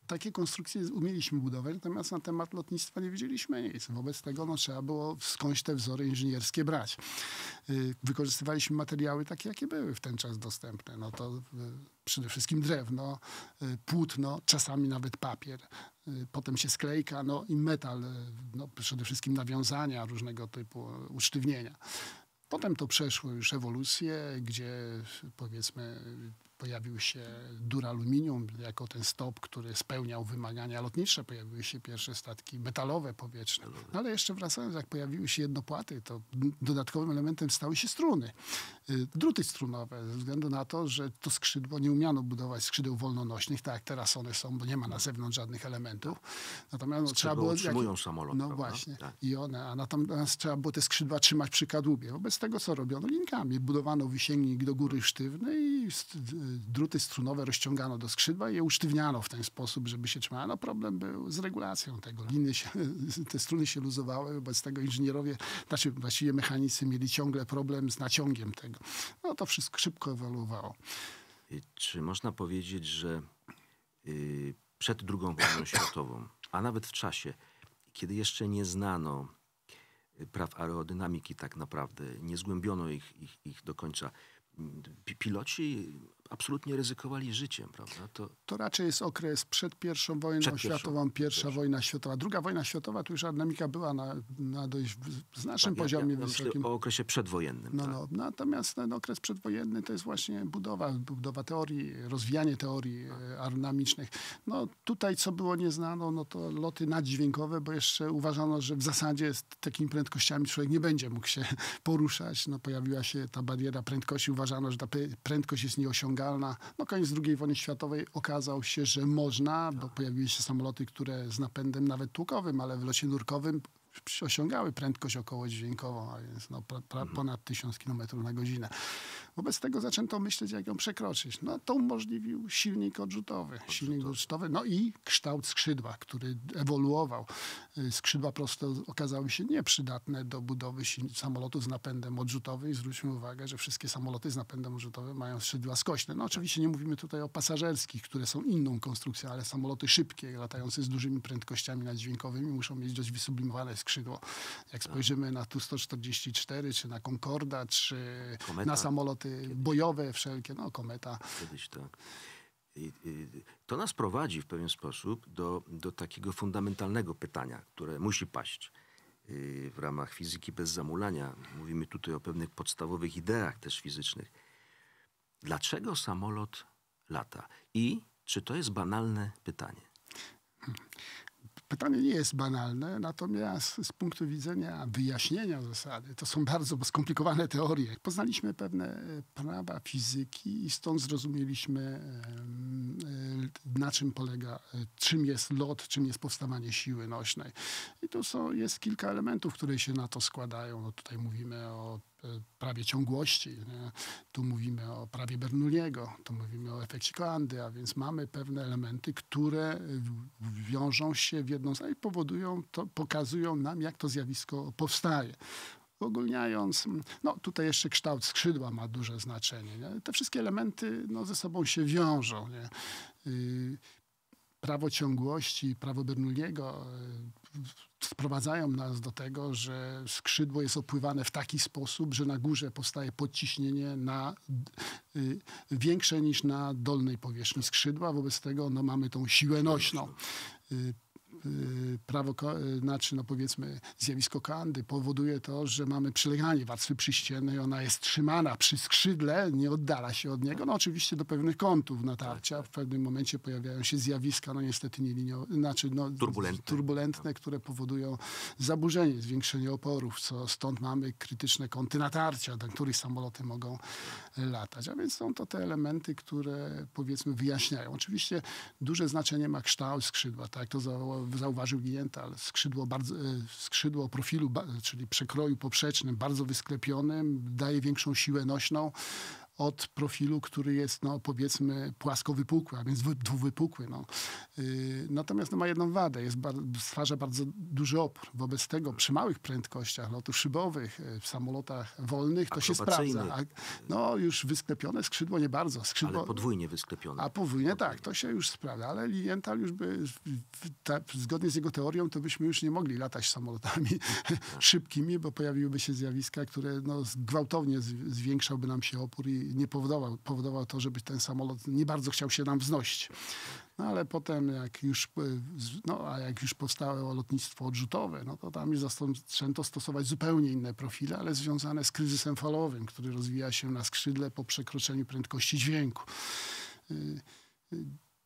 takie konstrukcje umieliśmy budować, natomiast na temat lotnictwa nie wiedzieliśmy nic. Wobec tego no, trzeba było skądś te wzory inżynierskie brać. Y, wykorzystywaliśmy materiały takie, jakie były w ten czas dostępne. No to y, przede wszystkim drewno, y, płótno, czasami nawet papier. Y, potem się sklejka, no i metal, y, no, przede wszystkim nawiązania, różnego typu usztywnienia. Potem to przeszło już ewolucję, gdzie powiedzmy pojawił się duraluminium jako ten stop, który spełniał wymagania lotnicze. Pojawiły się pierwsze statki metalowe, powietrzne. No ale jeszcze wracając, jak pojawiły się jednopłaty, to dodatkowym elementem stały się struny. Druty strunowe, ze względu na to, że to skrzydło nie umiano budować skrzydeł wolnonośnych, tak jak teraz one są, bo nie ma na zewnątrz żadnych elementów. Natomiast no, trzeba było... utrzymują jak... samolot, No prawda? właśnie. Tak. I one, a natomiast trzeba było te skrzydła trzymać przy kadłubie. Wobec tego, co robiono linkami. Budowano wysięgnik do góry sztywny i druty strunowe rozciągano do skrzydła i je usztywniano w ten sposób, żeby się trzymało. No problem był z regulacją tego. Liny się, te struny się luzowały, wobec tego inżynierowie, znaczy właściwie mechanicy mieli ciągle problem z naciągiem tego. No to wszystko szybko ewoluowało. Czy można powiedzieć, że yy, przed drugą wojną światową, a nawet w czasie, kiedy jeszcze nie znano praw aerodynamiki tak naprawdę, nie zgłębiono ich, ich, ich do końca, piloci absolutnie ryzykowali życiem, prawda? To, to raczej jest okres przed pierwszą wojną przed pierwszą, światową, pierwsza pierwszą. wojna światowa. Druga wojna światowa, tu już aerodynamika była na, na dość znacznym tak, poziomie ja, ja wysokim. myślę o okresie przedwojennym. No, tak? no. Natomiast ten okres przedwojenny to jest właśnie budowa, budowa teorii, rozwijanie teorii aerodynamicznych. No tutaj co było nieznano, no to loty naddźwiękowe, bo jeszcze uważano, że w zasadzie z takimi prędkościami człowiek nie będzie mógł się poruszać. No pojawiła się ta bariera prędkości, uważano, że ta prędkość jest nieosiągalna. No koniec drugiej wojny światowej okazał się, że można, bo pojawiły się samoloty, które z napędem nawet tłukowym, ale w locie nurkowym osiągały prędkość okołodźwiękową, a więc no, pra, pra, ponad tysiąc kilometrów na godzinę. Wobec tego zaczęto myśleć, jak ją przekroczyć. No to umożliwił silnik odrzutowy. Silnik odrzutowy, no i kształt skrzydła, który ewoluował. Skrzydła prosto okazały się nieprzydatne do budowy samolotów z napędem odrzutowym. I zwróćmy uwagę, że wszystkie samoloty z napędem odrzutowym mają skrzydła skośne. No oczywiście nie mówimy tutaj o pasażerskich, które są inną konstrukcją, ale samoloty szybkie, latające z dużymi prędkościami naddźwiękowymi muszą mieć dość wysublimowane skrzydło. Jak spojrzymy na tu sto czterdzieści cztery, czy na Concorda, czy Kometa. na samoloty Kiedyś. bojowe wszelkie, no kometa. Kiedyś tak. I, i, to nas prowadzi w pewien sposób do, do takiego fundamentalnego pytania, które musi paść yy, w ramach fizyki bez zamulania. Mówimy tutaj o pewnych podstawowych ideach też fizycznych. Dlaczego samolot lata? I czy to jest banalne pytanie? Pytanie nie jest banalne, natomiast z punktu widzenia wyjaśnienia zasady, to są bardzo skomplikowane teorie. Poznaliśmy pewne prawa fizyki i stąd zrozumieliśmy, na czym polega, czym jest lot, czym jest powstawanie siły nośnej. I tu są, jest kilka elementów, które się na to składają. No tutaj mówimy o prawie ciągłości, nie? Tu mówimy o prawie Bernoulliego, tu mówimy o efekcie Coandy, a więc mamy pewne elementy, które wiążą się w jedną i powodują, to pokazują nam, jak to zjawisko powstaje. Ogólniając, no tutaj jeszcze kształt skrzydła ma duże znaczenie. Nie? Te wszystkie elementy no, ze sobą się wiążą. Nie? Yy, prawo ciągłości, prawo Bernoulliego sprowadzają nas do tego, że skrzydło jest opływane w taki sposób, że na górze powstaje podciśnienie na, y, większe niż na dolnej powierzchni skrzydła. Wobec tego no, mamy tą siłę nośną. Y, prawo, znaczy no powiedzmy zjawisko Coandy powoduje to, że mamy przyleganie warstwy przyściennej, ona jest trzymana przy skrzydle, nie oddala się od niego, no oczywiście do pewnych kątów natarcia. W pewnym momencie pojawiają się zjawiska, no niestety nie liniowe, znaczy no, turbulentne. turbulentne, które powodują zaburzenie, zwiększenie oporów, co stąd mamy krytyczne kąty natarcia, na których samoloty mogą latać. A więc są to te elementy, które powiedzmy wyjaśniają. Oczywiście duże znaczenie ma kształt skrzydła, tak to zauważył Lilienthal, skrzydło, bardzo, skrzydło o profilu, czyli przekroju poprzecznym, bardzo wysklepionym, daje większą siłę nośną. od profilu, który jest, no, powiedzmy, płaskowypukły, a więc wy- dwuwypukły. No. Yy, natomiast no, ma jedną wadę, jest bar- stwarza bardzo duży opór. Wobec tego przy małych prędkościach lotów szybowych, yy, w samolotach wolnych to się Akrobacyjnych. sprawdza. A, no już wysklepione skrzydło nie bardzo. Skrzydło, Ale podwójnie wysklepione. a podwójnie tak, to się już sprawdza, ale Lilienthal już by, w- w- ta, zgodnie z jego teorią, to byśmy już nie mogli latać samolotami szybkimi, bo pojawiłyby się zjawiska, które no, gwałtownie z- zwiększałby nam się opór i nie powodował, powodował to, żeby ten samolot nie bardzo chciał się nam wznosić. No ale potem, jak już, e, z- no, a jak już powstało lotnictwo odrzutowe, no to tam już zaczęto stosować zupełnie inne profile, ale związane z kryzysem falowym, który rozwija się na skrzydle po przekroczeniu prędkości dźwięku. Y, y,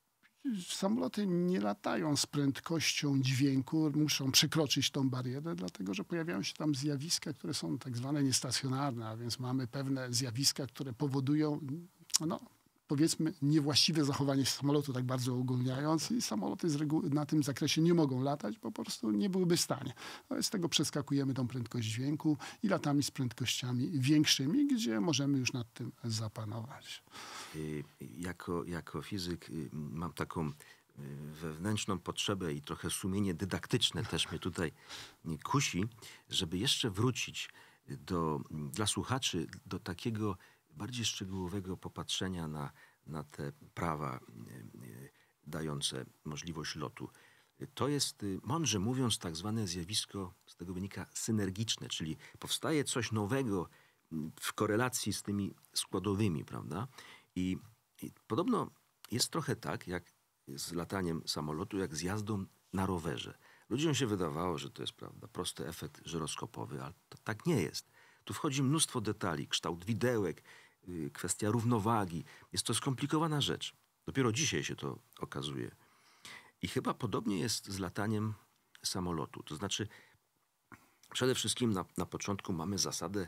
Samoloty nie latają z prędkością dźwięku, muszą przekroczyć tą barierę, dlatego że pojawiają się tam zjawiska, które są tak zwane niestacjonarne, a więc mamy pewne zjawiska, które powodują, no, powiedzmy, niewłaściwe zachowanie samolotu, tak bardzo ogólniając, i samoloty z reguły na tym zakresie nie mogą latać, bo po prostu nie byłyby w stanie. No, z tego przeskakujemy tą prędkość dźwięku i latamy z prędkościami większymi, gdzie możemy już nad tym zapanować. Y, Jako, jako fizyk y, mam taką y, wewnętrzną potrzebę i trochę sumienie dydaktyczne też mnie tutaj y, kusi, żeby jeszcze wrócić do, dla słuchaczy do takiego bardziej szczegółowego popatrzenia na, na te prawa y, y, dające możliwość lotu. Y, To jest, y, mądrze mówiąc, tak zwane zjawisko, z tego wynika synergiczne, czyli powstaje coś nowego y, w korelacji z tymi składowymi, prawda? I, I podobno jest trochę tak, jak z lataniem samolotu, jak z jazdą na rowerze. Ludziom się wydawało, że to jest, prawda, prosty efekt żyroskopowy, ale to tak nie jest. Tu wchodzi mnóstwo detali, kształt widełek, yy, kwestia równowagi. Jest to skomplikowana rzecz. Dopiero dzisiaj się to okazuje. I chyba podobnie jest z lataniem samolotu. To znaczy, przede wszystkim na, na początku mamy zasadę,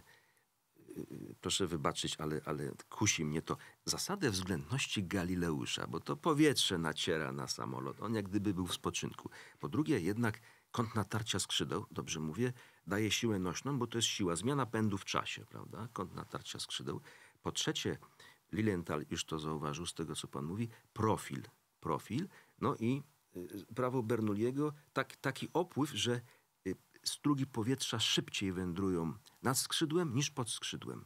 proszę wybaczyć, ale, ale kusi mnie to, zasadę względności Galileusza, bo to powietrze naciera na samolot. On jak gdyby był w spoczynku. Po drugie, jednak kąt natarcia skrzydeł, dobrze mówię, daje siłę nośną, bo to jest siła, zmiana pędu w czasie, prawda? Kąt natarcia skrzydeł. Po trzecie, Lilienthal już to zauważył z tego, co pan mówi, profil. Profil, no i y, prawo Bernoulliego, tak, taki opływ, że y, strugi powietrza szybciej wędrują nad skrzydłem niż pod skrzydłem.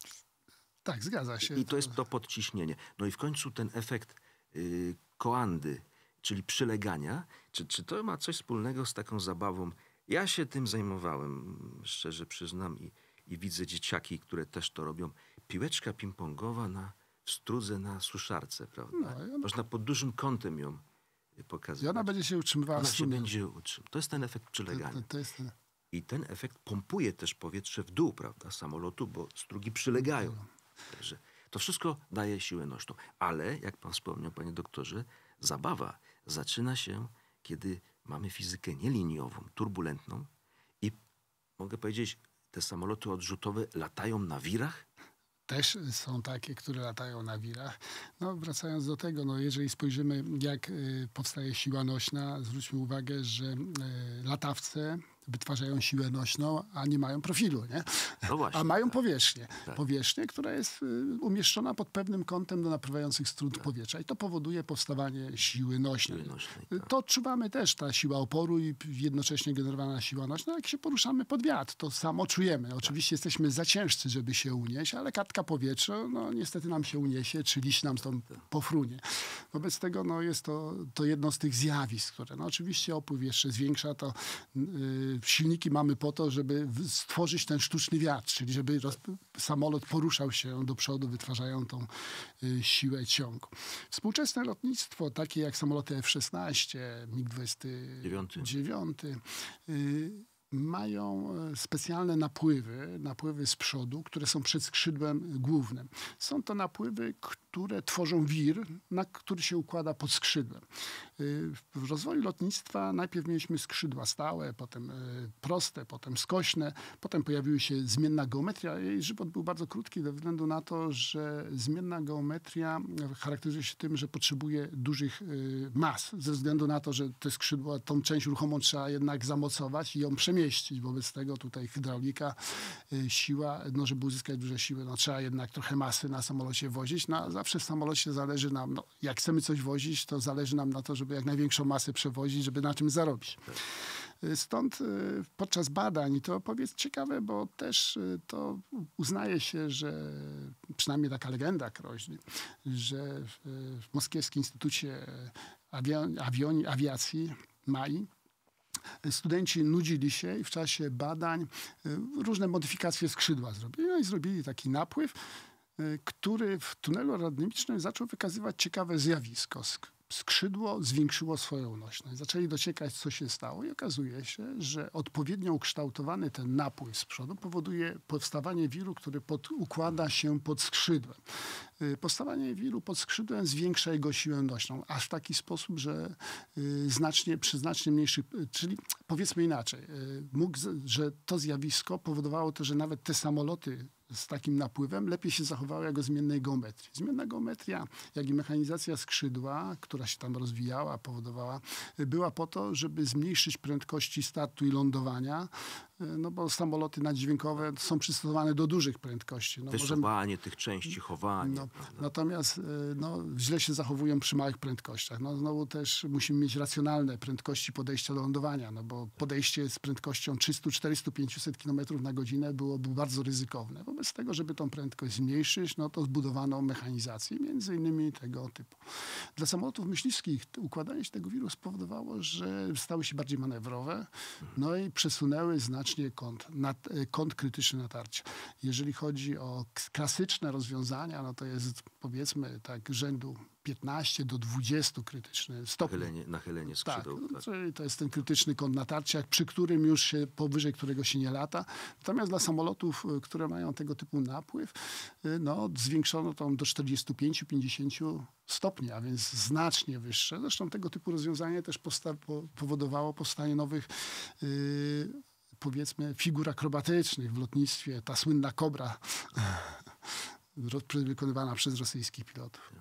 Tak, zgadza się. I to jest to podciśnienie. No i w końcu ten efekt y, koandy, czyli przylegania. Czy, czy to ma coś wspólnego z taką zabawą? Ja się tym zajmowałem, szczerze przyznam, i, i widzę dzieciaki, które też to robią. Piłeczka ping-pongowa na, w strudze na suszarce, prawda? No, i ona- Można pod dużym kątem ją y, I pokazywać. ona będzie się utrzymywała Ona w się sumie. będzie utrzymać. To jest ten efekt To, przylegania. to, to jest ten... I ten efekt pompuje też powietrze w dół, prawda, samolotu, bo strugi przylegają. Także to wszystko daje siłę nośną. Ale, jak pan wspomniał, panie doktorze, zabawa zaczyna się, kiedy mamy fizykę nieliniową, turbulentną i mogę powiedzieć, te samoloty odrzutowe latają na wirach. Też są takie, które latają na wirach. No, wracając do tego, no, jeżeli spojrzymy, jak y, powstaje siła nośna, zwróćmy uwagę, że y, latawce wytwarzają siłę nośną, a nie mają profilu, nie? No właśnie, A mają tak. powierzchnię. Tak. Powierzchnię, która jest y, umieszczona pod pewnym kątem do napływających strun powietrza. I to powoduje powstawanie siły nośnej. Siły nośnej, Y, tak. To odczuwamy też, ta siła oporu i jednocześnie generowana siła nośna. Jak się poruszamy pod wiatr, to samo czujemy. Oczywiście jesteśmy za ciężcy, żeby się unieść, ale kartka powietrza, no niestety nam się uniesie, czy liść nam stąd pofrunie. Wobec tego no, jest to, to jedno z tych zjawisk, które no, oczywiście opływ jeszcze zwiększa. To y, silniki mamy po to, żeby w- stworzyć ten sztuczny wiatr, czyli żeby roz, samolot poruszał się do przodu, wytwarzają tą y, siłę ciągu. Współczesne lotnictwo, takie jak samoloty F szesnaście, mig dwadzieścia dziewięć, y, mają e, specjalne napływy, napływy z przodu, które są przed skrzydłem głównym. Są to napływy, które tworzą wir, na który się układa pod skrzydłem. W rozwoju lotnictwa najpierw mieliśmy skrzydła stałe, potem proste, potem skośne, potem pojawiła się zmienna geometria. Jej żywot był bardzo krótki ze względu na to, że zmienna geometria charakteryzuje się tym, że potrzebuje dużych mas, ze względu na to, że te skrzydła, tą część ruchomą trzeba jednak zamocować i ją przemieścić. Wobec tego tutaj hydraulika, siła, no żeby uzyskać duże siły, no trzeba jednak trochę masy na samolocie wozić. No, a zawsze w samolocie zależy nam, no, jak chcemy coś wozić, to zależy nam na to, żeby jak największą masę przewozić, żeby na czym zarobić. Stąd podczas badań, to powiedz ciekawe, bo też to uznaje się, że przynajmniej taka legenda groźni, że w Moskiewskim Instytucie Awi- Awioni- Awiacji M A I studenci nudzili się i w czasie badań różne modyfikacje skrzydła zrobili. No i zrobili taki napływ, który w tunelu aerodynamicznym zaczął wykazywać ciekawe zjawisko. Skrzydło zwiększyło swoją unośność. Zaczęli dociekać, co się stało i okazuje się, że odpowiednio ukształtowany ten napływ z przodu powoduje powstawanie wiru, który pod, układa się pod skrzydłem. Powstawanie wiru pod skrzydłem zwiększa jego siłę nośną, aż w taki sposób, że y, znacznie, przy znacznie mniejszych, czyli powiedzmy inaczej, y, mógł, że to zjawisko powodowało to, że nawet te samoloty z takim napływem lepiej się zachowały jak o zmiennej geometrii. Zmienna geometria, jak i mechanizacja skrzydła, która się tam rozwijała, powodowała, była po to, żeby zmniejszyć prędkości startu i lądowania, no bo samoloty naddźwiękowe są przystosowane do dużych prędkości. No, Wysuwanie możemy, tych części, chowanie. no, natomiast no, źle się zachowują przy małych prędkościach. No, znowu też musimy mieć racjonalne prędkości podejścia do lądowania, no bo podejście z prędkością trzysta, czterysta, pięćset kilometrów na godzinę byłoby bardzo ryzykowne. Wobec tego, żeby tą prędkość zmniejszyć, no to zbudowano mechanizację, między innymi tego typu. Dla samolotów myśliwskich układanie się tego wiru spowodowało, że stały się bardziej manewrowe, no i przesunęły znacznie kąt, nad, kąt krytyczny natarcia. Jeżeli chodzi o klasyczne rozwiązania, no to jest powiedzmy tak rzędu piętnaście do dwudziestu krytyczny stopni. Nachylenie, nachylenie skrzydeł. Tak, Tak. czyli to jest ten krytyczny kąt natarcia, przy którym już się, powyżej którego się nie lata. Natomiast dla samolotów, które mają tego typu napływ, no zwiększono to do czterdziestu pięciu do pięćdziesięciu stopni, a więc znacznie wyższe. Zresztą tego typu rozwiązanie też posta- po- powodowało powstanie nowych yy, powiedzmy figur akrobatycznych w lotnictwie. Ta słynna Kobra wykonywana przez rosyjskich pilotów.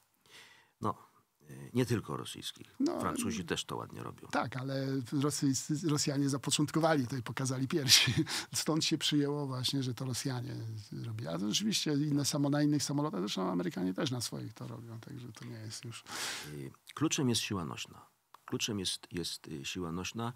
No, nie tylko rosyjskich. No, Francuzi też to ładnie robią. Tak, ale Rosyjscy, Rosjanie zapoczątkowali to i pokazali pierwsi. Stąd się przyjęło właśnie, że to Rosjanie robili. A to rzeczywiście inne samo, na innych samolotach, zresztą Amerykanie też na swoich to robią, także to nie jest już... Kluczem jest siła nośna. Kluczem jest, jest siła nośna.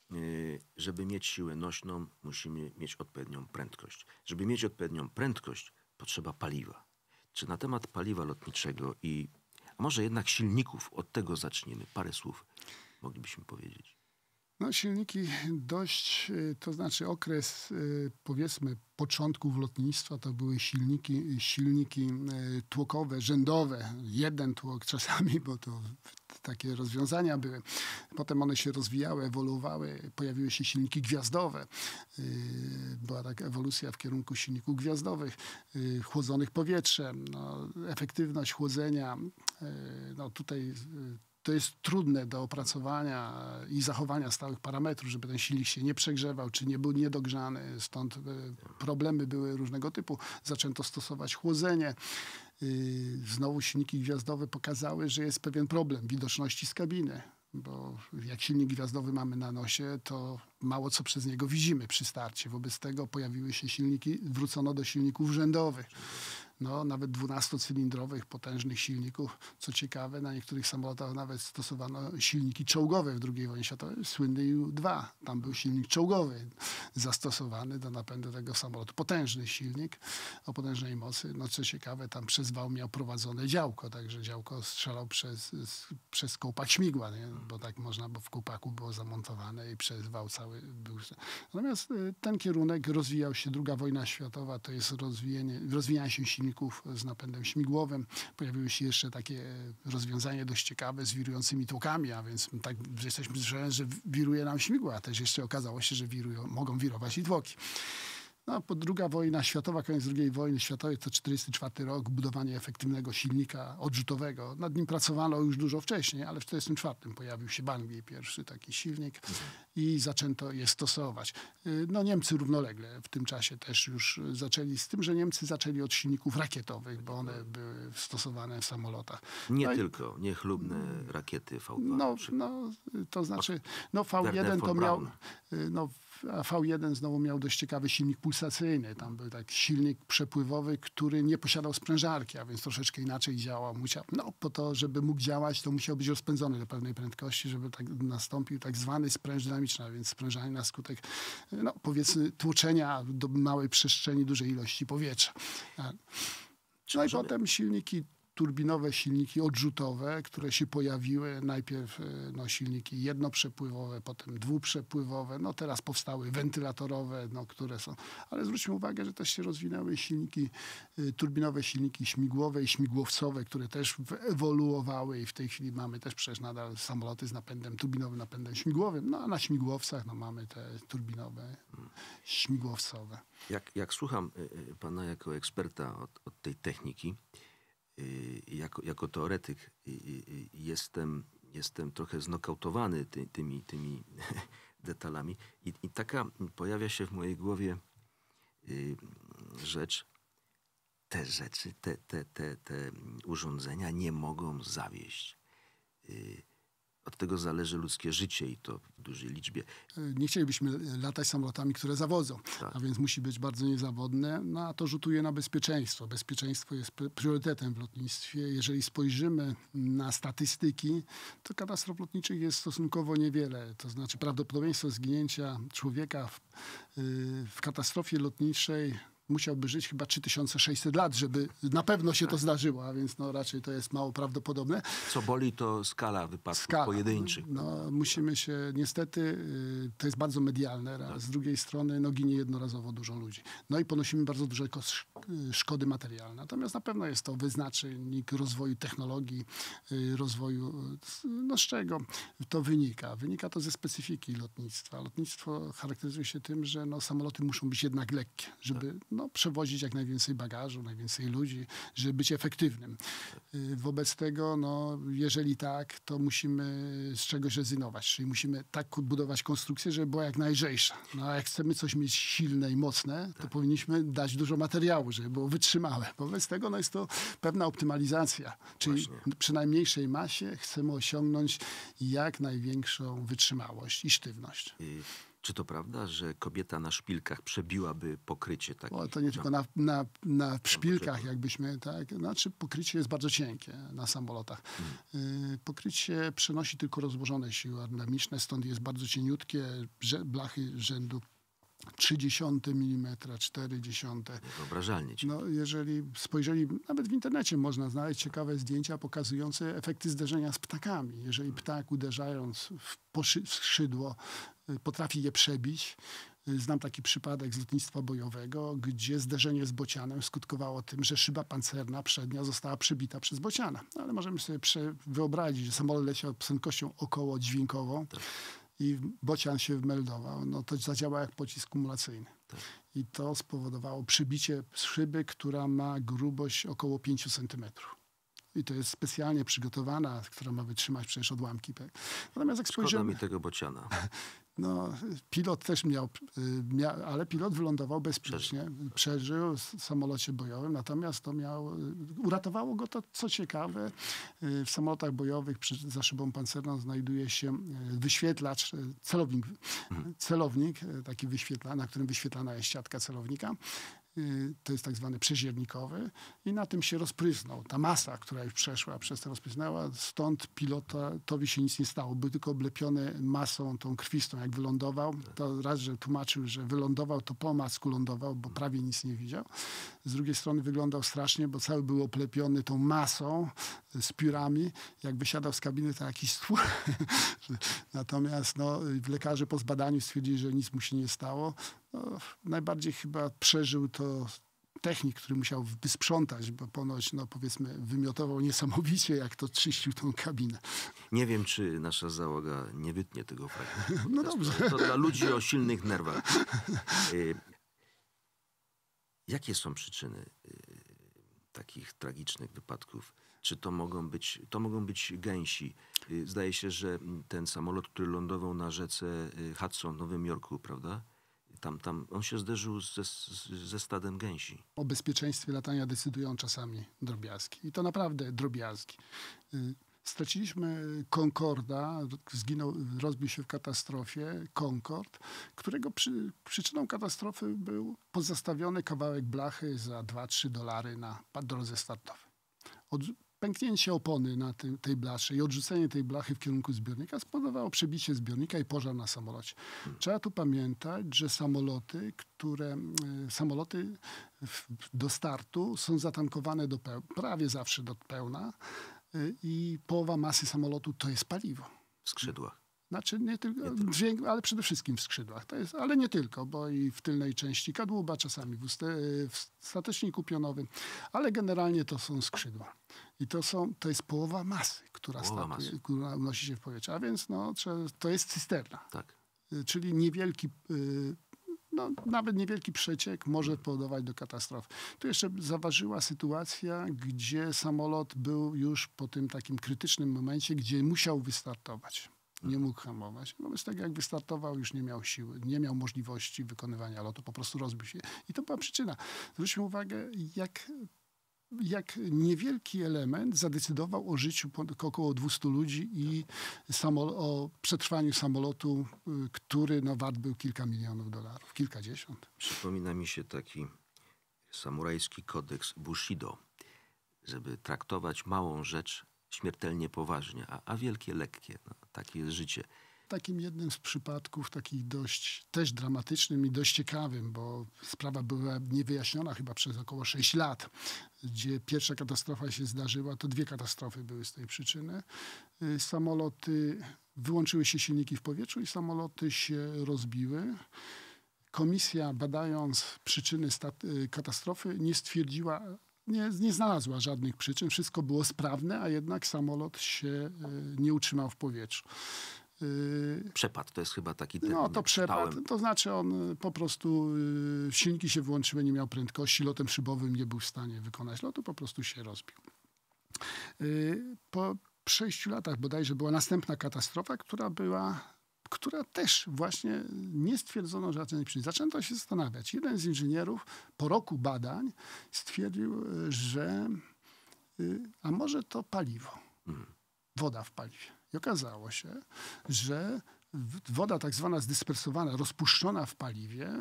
Żeby mieć siłę nośną, musimy mieć odpowiednią prędkość. Żeby mieć odpowiednią prędkość, potrzeba paliwa. Czy na temat paliwa lotniczego i a może jednak silników, od tego zaczniemy. Parę słów moglibyśmy powiedzieć. No silniki dość, to znaczy okres powiedzmy początków lotnictwa to były silniki, silniki tłokowe, rzędowe. Jeden tłok czasami, bo to takie rozwiązania były. Potem one się rozwijały, ewoluowały, pojawiły się silniki gwiazdowe. Była taka ewolucja w kierunku silników gwiazdowych, chłodzonych powietrzem. No, efektywność chłodzenia, no tutaj to jest trudne do opracowania i zachowania stałych parametrów, żeby ten silnik się nie przegrzewał, czy nie był niedogrzany. Stąd problemy były różnego typu. Zaczęto stosować chłodzenie. Znowu silniki gwiazdowe pokazały, że jest pewien problem widoczności z kabiny. Bo jak silnik gwiazdowy mamy na nosie, to mało co przez niego widzimy przy starcie. Wobec tego pojawiły się silniki, wrócono do silników rzędowych. No, nawet dwunastocylindrowych, potężnych silników. Co ciekawe, na niektórych samolotach nawet stosowano silniki czołgowe w drugiej wojnie światowej. Słynny U dwa. Tam był silnik czołgowy zastosowany do napędu tego samolotu. Potężny silnik o potężnej mocy. No, co ciekawe, tam przez wał miał prowadzone działko, także działko strzelał przez, przez kołpak śmigła, nie? Bo tak można, bo w kołpaku było zamontowane i przez wał cały był. Natomiast ten kierunek rozwijał się. Druga wojna światowa to jest rozwijanie, rozwijanie się silników z napędem śmigłowym. Pojawiły się jeszcze takie rozwiązania dość ciekawe z wirującymi tłokami, a więc tak jesteśmy przyzwyczajeni, że wiruje nam śmigło, a też jeszcze okazało się, że wirują, mogą wirować i tłoki. No, po druga wojna światowa, koniec drugiej wojny światowej, to czterdziesty czwarty rok, budowanie efektywnego silnika odrzutowego. Nad nim pracowano już dużo wcześniej, ale w czterdziestym czwartym pojawił się w Anglii pierwszy taki silnik i zaczęto je stosować. No, Niemcy równolegle w tym czasie też już zaczęli, z tym, że Niemcy zaczęli od silników rakietowych, bo one były stosowane w samolotach. Nie no tylko, niechlubne rakiety V dwa. No, no, to znaczy, no V jeden to miał, no, a V jeden znowu miał dość ciekawy silnik pulsacyjny. Tam był taki silnik przepływowy, który nie posiadał sprężarki, a więc troszeczkę inaczej działał. Musiał, no, po to, żeby mógł działać, to musiał być rozpędzony do pewnej prędkości, żeby tak nastąpił tak zwany spręż dynamiczny, a więc sprężanie na skutek, no, powiedzmy, tłoczenia do małej przestrzeni, dużej ilości powietrza. No i potem silniki turbinowe, silniki odrzutowe, które się pojawiły. Najpierw no, silniki jednoprzepływowe, potem dwuprzepływowe. No teraz powstały wentylatorowe, no, które są... Ale zwróćmy uwagę, że też się rozwinęły silniki turbinowe, silniki śmigłowe i śmigłowcowe, które też ewoluowały i w tej chwili mamy też przecież nadal samoloty z napędem turbinowym, napędem śmigłowym. No a na śmigłowcach no, mamy te turbinowe, śmigłowcowe. Jak, jak słucham pana jako eksperta od, od tej techniki, Jako, jako teoretyk jestem, jestem trochę znokautowany ty, tymi, tymi detalami I, i taka pojawia się w mojej głowie rzecz. Te rzeczy, te, te, te, te urządzenia nie mogą zawieść. Od tego zależy ludzkie życie i to w dużej liczbie. Nie chcielibyśmy latać samolotami, które zawodzą, tak. A więc musi być bardzo niezawodne, no a to rzutuje na bezpieczeństwo. Bezpieczeństwo jest priorytetem w lotnictwie. Jeżeli spojrzymy na statystyki, to katastrof lotniczych jest stosunkowo niewiele. To znaczy prawdopodobieństwo zginięcia człowieka w, w katastrofie lotniczej musiałby żyć chyba trzy tysiące sześćset lat, żeby na pewno się to zdarzyło, a więc no, raczej to jest mało prawdopodobne. Co boli, to skala wypadków skala. pojedynczych. No, musimy się, niestety, to jest bardzo medialne, raz. Z drugiej strony no, ginie jednorazowo dużo ludzi. No i ponosimy bardzo duże szkody materialne. Natomiast na pewno jest to wyznacznik rozwoju technologii, rozwoju, no z czego to wynika? Wynika to ze specyfiki lotnictwa. Lotnictwo charakteryzuje się tym, że no, samoloty muszą być jednak lekkie, żeby tak. no, przewozić jak najwięcej bagażu, najwięcej ludzi, żeby być efektywnym. Wobec tego, no, jeżeli tak, to musimy z czegoś rezygnować, czyli musimy tak budować konstrukcję, żeby była jak najlżejsza. No, a jak chcemy coś mieć silne i mocne, to tak. powinniśmy dać dużo materiału, żeby było wytrzymałe. Wobec tego no, jest to pewna optymalizacja, czyli Właśnie. przy najmniejszej masie chcemy osiągnąć jak największą wytrzymałość i sztywność. I... Czy to prawda, że kobieta na szpilkach przebiłaby pokrycie takie? O, to nie tylko na, na, na szpilkach, jakbyśmy, tak. Znaczy pokrycie jest bardzo cienkie na samolotach. Hmm. Y, pokrycie przenosi tylko rozłożone siły aerodynamiczne, stąd jest bardzo cieniutkie, blachy rzędu trzy dziesiąte milimetra, cztery dziesiąte. Wyobrażalnie. No, jeżeli spojrzeli, nawet w internecie można znaleźć ciekawe zdjęcia pokazujące efekty zderzenia z ptakami. Jeżeli ptak uderzając w, w skrzydło potrafi je przebić. Znam taki przypadek z lotnictwa bojowego, gdzie zderzenie z bocianem skutkowało tym, że szyba pancerna przednia została przebita przez bociana. Ale możemy sobie wyobrazić, że samolot leciał z prędkością około dźwiękową tak. i bocian się meldował. No to zadziała jak pocisk kumulacyjny. Tak. I to spowodowało przebicie szyby, która ma grubość około pięć centymetrów. I to jest specjalnie przygotowana, która ma wytrzymać przecież odłamki. Natomiast jak spojrzymy... Szkoda mi tego bociana. No, pilot też miał, miał, ale pilot wylądował bezpiecznie, przeżył w samolocie bojowym, natomiast to miał, uratowało go to, co ciekawe, w samolotach bojowych przy, za szybą pancerną znajduje się wyświetlacz, celownik, celownik taki wyświetla, na którym wyświetlana jest siatka celownika. To jest tak zwany przeziernikowy i na tym się rozpryznął. Ta masa, która już przeszła przez to rozpryznęła, stąd pilotowi się nic nie stało. Był tylko oblepiony masą tą krwistą. Jak wylądował, to raz, że tłumaczył, że wylądował, to po masku lądował, bo prawie nic nie widział. Z drugiej strony wyglądał strasznie, bo cały był oblepiony tą masą z piórami. Jak wysiadał z kabiny, to jakiś stwór. Natomiast no, lekarze po zbadaniu stwierdzili, że nic mu się nie stało. No, najbardziej chyba przeżył to technik, który musiał wysprzątać, bo ponoć, no powiedzmy, wymiotował niesamowicie, jak to czyścił tą kabinę. Nie wiem, czy nasza załoga nie wytnie tego fragmentu. No dobrze. To, to dla ludzi o silnych nerwach. Jakie są przyczyny y, takich tragicznych wypadków? Czy to mogą być, to mogą być gęsi? Y, Zdaje się, że ten samolot, który lądował na rzece y, Hudson w Nowym Jorku, prawda? Tam, tam on się zderzył ze, ze stadem gęsi. O bezpieczeństwie latania decydują czasami drobiazgi. I to naprawdę drobiazgi. Y, Straciliśmy Concorda, zginął, rozbił się w katastrofie Concorde, którego przy, przyczyną katastrofy był pozostawiony kawałek blachy za dwa trzy dolary na drodze startowej. Od, pęknięcie opony na tej, tej blasze i odrzucenie tej blachy w kierunku zbiornika spowodowało przebicie zbiornika i pożar na samolocie. Hmm. Trzeba tu pamiętać, że samoloty, które y, samoloty w, do startu są zatankowane do pełna, prawie zawsze do pełna, i połowa masy samolotu to jest paliwo. W skrzydłach. Znaczy nie tylko, nie tylko. ale przede wszystkim w skrzydłach. To jest, ale nie tylko, bo i w tylnej części kadłuba, czasami w, uste, w stateczniku pionowym, ale generalnie to są skrzydła. I to, są, to jest połowa masy, która, połowa statuje, masy. która unosi się w powietrze. A więc no, to jest cysterna. Tak. Czyli niewielki... No, nawet niewielki przeciek może powodować do katastrofy. Tu jeszcze zaważyła sytuacja, gdzie samolot był już po tym takim krytycznym momencie, gdzie musiał wystartować. Nie mógł hamować. Wobec tego, jak wystartował, już nie miał siły, nie miał możliwości wykonywania lotu, po prostu rozbił się. I to była przyczyna. Zwróćmy uwagę, jak... jak niewielki element zadecydował o życiu około dwustu ludzi i samol- o przetrwaniu samolotu, który no, wart był kilka milionów dolarów, kilkadziesiąt. Przypomina mi się taki samurajski kodeks Bushido, żeby traktować małą rzecz śmiertelnie poważnie, a, a wielkie lekkie. No, takie jest życie. Takim jednym z przypadków, takich dość też dramatycznym i dość ciekawym, bo sprawa była niewyjaśniona chyba przez około sześć lat, gdzie pierwsza katastrofa się zdarzyła, to dwie katastrofy były z tej przyczyny. Samoloty, wyłączyły się silniki w powietrzu i samoloty się rozbiły. Komisja, badając przyczyny stat- katastrofy, nie stwierdziła, nie, nie znalazła żadnych przyczyn. Wszystko było sprawne, a jednak samolot się nie utrzymał w powietrzu. Przepad to jest chyba taki termin. No to przepad, czytałem. to znaczy on po prostu, y, silniki się wyłączyły, nie miał prędkości, lotem szybowym nie był w stanie wykonać lotu, po prostu się rozbił. Y, po sześciu latach bodajże była następna katastrofa, która była, która też właśnie nie stwierdzono żadnej przyczyny. Zaczęto się zastanawiać. Jeden z inżynierów po roku badań stwierdził, że y, a może to paliwo, hmm. woda w paliwie. I okazało się, że woda tak zwana zdyspersowana, rozpuszczona w paliwie,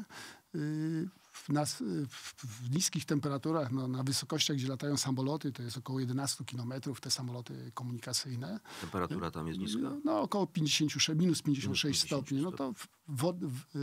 w, nas, w niskich temperaturach, no, na wysokościach, gdzie latają samoloty, to jest około jedenaście kilometrów, te samoloty komunikacyjne. Temperatura tam jest niska? No około pięćdziesiąt sześć, minus pięćdziesiąt sześć stopni. No to wod,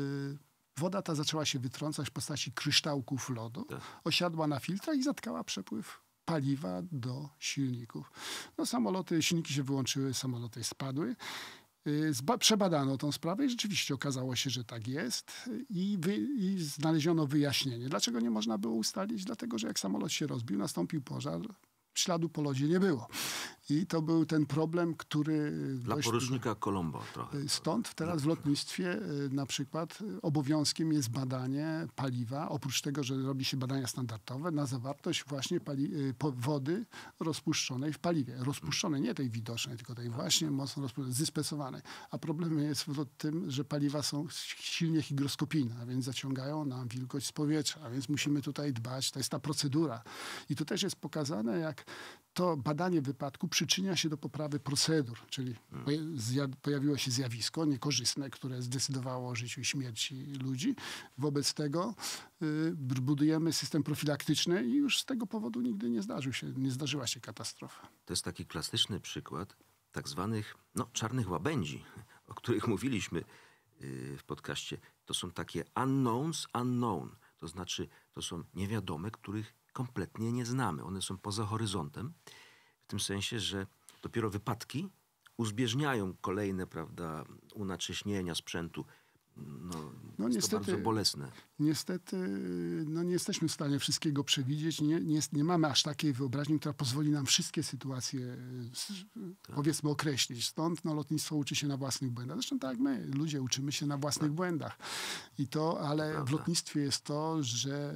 woda ta zaczęła się wytrącać w postaci kryształków lodu, tak. Osiadła na filtrach i zatkała przepływ paliwa do silników. No samoloty, silniki się wyłączyły, samoloty spadły. Zba- przebadano tą sprawę i rzeczywiście okazało się, że tak jest i, wy- i znaleziono wyjaśnienie. Dlaczego nie można było ustalić? Dlatego, że jak samolot się rozbił, nastąpił pożar, śladu po lodzie nie było. I to był ten problem, który... Dla dość, porucznika Colombo trochę. Stąd teraz w lotnictwie na przykład obowiązkiem jest badanie paliwa, oprócz tego, że robi się badania standardowe, na zawartość właśnie pali- wody rozpuszczonej w paliwie. Rozpuszczonej, nie tej widocznej, tylko tej właśnie mocno rozpuszczonej, zdyspersowanej. A problem jest w tym, że paliwa są silnie hygroskopijne, a więc zaciągają nam wilgoć z powietrza, a więc musimy tutaj dbać, to jest ta procedura. I tu też jest pokazane, jak to badanie wypadku przyczynia się do poprawy procedur, czyli hmm. pojawiło się zjawisko niekorzystne, które zdecydowało o życiu i śmierci ludzi. Wobec tego y, budujemy system profilaktyczny i już z tego powodu nigdy nie zdarzył się, nie zdarzyła się katastrofa. To jest taki klasyczny przykład tak zwanych no, czarnych łabędzi, o których mówiliśmy y, w podcaście. To są takie unknowns unknown, to znaczy to są niewiadome, których kompletnie nie znamy. One są poza horyzontem, w tym sensie, że dopiero wypadki uzbieżniają kolejne, prawda, unacześnienia sprzętu. No, no jest niestety, to bardzo bolesne. Niestety no nie jesteśmy w stanie wszystkiego przewidzieć. Nie, nie, nie mamy aż takiej wyobraźni, która pozwoli nam wszystkie sytuacje tak. powiedzmy określić. Stąd no, lotnictwo uczy się na własnych błędach. Zresztą tak jak my, ludzie uczymy się na własnych tak. błędach. I to, ale to w lotnictwie jest to, że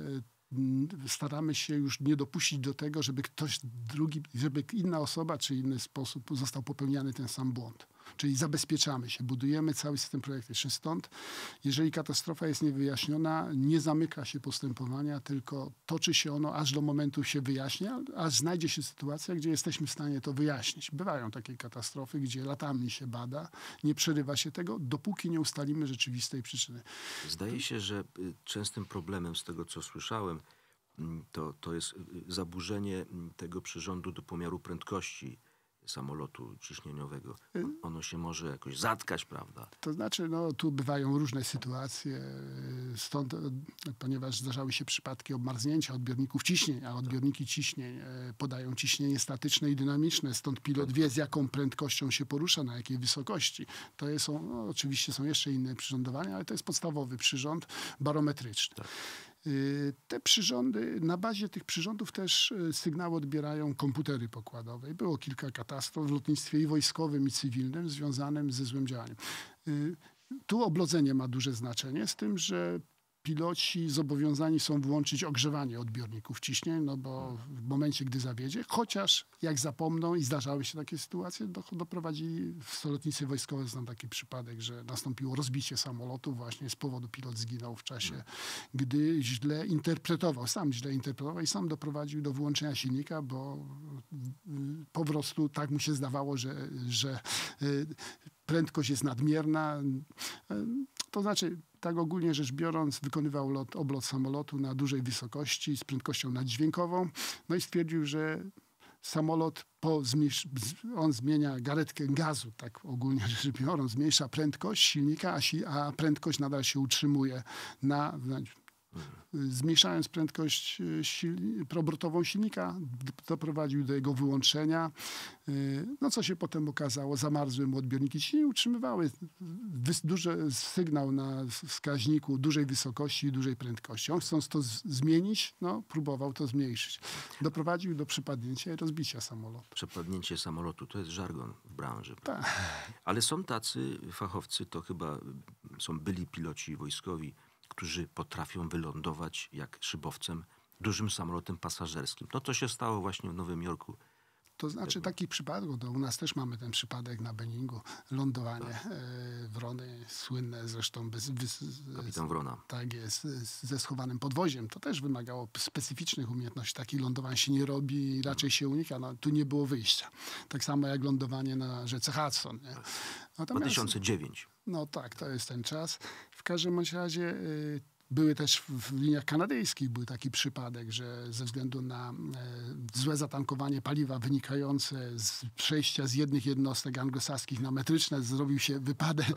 staramy się już nie dopuścić do tego, żeby ktoś drugi, żeby inna osoba czy inny sposób został popełniany ten sam błąd. Czyli zabezpieczamy się, budujemy cały system projektyczny. Stąd, jeżeli katastrofa jest niewyjaśniona, nie zamyka się postępowania, tylko toczy się ono aż do momentu się wyjaśnia, aż znajdzie się sytuacja, gdzie jesteśmy w stanie to wyjaśnić. Bywają takie katastrofy, gdzie latami się bada, nie przerywa się tego, dopóki nie ustalimy rzeczywistej przyczyny. Zdaje się, że y, częstym problemem z tego, co słyszałem, mm, to, to jest y, zaburzenie mm, tego przyrządu do pomiaru prędkości samolotu ciśnieniowego. Ono się może jakoś zatkać, prawda? To znaczy, no, tu bywają różne sytuacje, stąd, ponieważ zdarzały się przypadki obmarznięcia odbiorników ciśnień, a odbiorniki ciśnień podają ciśnienie statyczne i dynamiczne, stąd pilot wie, z jaką prędkością się porusza, na jakiej wysokości. To jest, no, oczywiście są jeszcze inne przyrządowania, ale to jest podstawowy przyrząd barometryczny. Tak. Te przyrządy, na bazie tych przyrządów też sygnały odbierają komputery pokładowe. Było kilka katastrof w lotnictwie i wojskowym, i cywilnym związanym ze złym działaniem. Tu oblodzenie ma duże znaczenie, z tym, że piloci zobowiązani są włączyć ogrzewanie odbiorników ciśnień, no bo w momencie, gdy zawiedzie, chociaż jak zapomną i zdarzały się takie sytuacje, do, doprowadzili w lotnictwie wojskowym, znam taki przypadek, że nastąpiło rozbicie samolotu właśnie z powodu pilot zginął w czasie, gdy źle interpretował, sam źle interpretował i sam doprowadził do wyłączenia silnika, bo po prostu tak mu się zdawało, że, że prędkość jest nadmierna. To znaczy, tak ogólnie rzecz biorąc, wykonywał lot, oblot samolotu na dużej wysokości z prędkością naddźwiękową. No i stwierdził, że samolot, po zmniejsz, on zmienia garetkę gazu, tak ogólnie rzecz biorąc, zmniejsza prędkość silnika, a, si, a prędkość nadal się utrzymuje na... na Zmniejszając prędkość sil, obrotową silnika, doprowadził do jego wyłączenia. No co się potem okazało? Zamarzły mu odbiorniki ciśnienia, utrzymywały duży sygnał na wskaźniku dużej wysokości i dużej prędkości. On chcąc to z- zmienić, no, próbował to zmniejszyć. Doprowadził do przepadnięcia i rozbicia samolotu. Przepadnięcie samolotu to jest żargon w branży. Tak. Ale są tacy fachowcy, to chyba są byli piloci wojskowi, którzy potrafią wylądować jak szybowcem dużym samolotem pasażerskim. No to się stało właśnie w Nowym Jorku. To znaczy takich przypadków, to u nas też mamy ten przypadek na Benningu, lądowanie Tak. e, Wrony, słynne zresztą. Bez, bez, Kapitan Wrona. Tak jest, z- ze schowanym podwoziem. To też wymagało specyficznych umiejętności. Takich lądowań się nie robi, raczej się unika. No, tu nie było wyjścia. Tak samo jak lądowanie na rzece Hudson. Nie? dwa tysiące dziewiąty. No tak, to jest ten czas. W każdym bądź razie y, były też w, w liniach kanadyjskich był taki przypadek, że ze względu na e, złe zatankowanie paliwa wynikające z przejścia z jednych jednostek anglosaskich na metryczne zrobił się wypadek.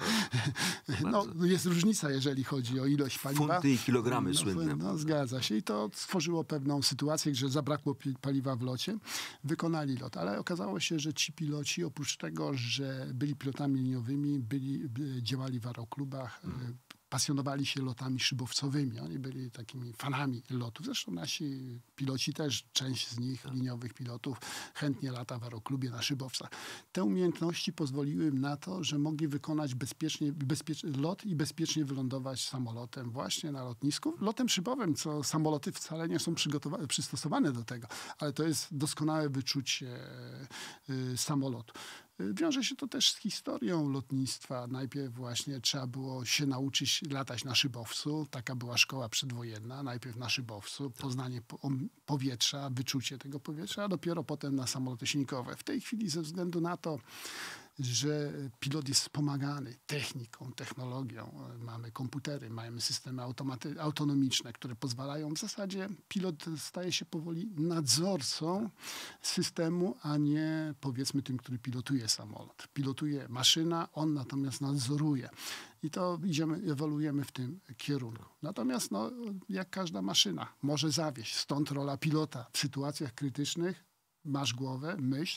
No, jest różnica, jeżeli chodzi o ilość paliwa. Funty i kilogramy no, słynne. No, zgadza się. I to stworzyło pewną sytuację, że zabrakło pi- paliwa w locie. Wykonali lot. Ale okazało się, że ci piloci, oprócz tego, że byli pilotami liniowymi, byli, by, działali w aeroklubach, hmm. pasjonowali się lotami szybowcowymi. Oni byli takimi fanami lotów. Zresztą nasi piloci też, część z nich, liniowych pilotów, chętnie lata w aeroklubie na szybowcach. Te umiejętności pozwoliły im na to, że mogli wykonać bezpiecznie, bezpiecz, lot i bezpiecznie wylądować samolotem właśnie na lotnisku. Lotem szybowym, co samoloty wcale nie są przygotowa- przystosowane do tego, ale to jest doskonałe wyczucie y, samolotu. Wiąże się to też z historią lotnictwa. Najpierw właśnie trzeba było się nauczyć latać na szybowcu. Taka była szkoła przedwojenna. Najpierw na szybowcu, poznanie po- powietrza, wyczucie tego powietrza, a dopiero potem na samoloty silnikowe. W tej chwili ze względu na to, że pilot jest wspomagany techniką, technologią. Mamy komputery, mamy systemy automaty- autonomiczne, które pozwalają w zasadzie, pilot staje się powoli nadzorcą systemu, a nie powiedzmy tym, który pilotuje samolot. Pilotuje maszyna, on natomiast nadzoruje. I to idziemy, ewoluujemy w tym kierunku. Natomiast no, jak każda maszyna może zawieść, stąd rola pilota w sytuacjach krytycznych. Masz głowę, myśl,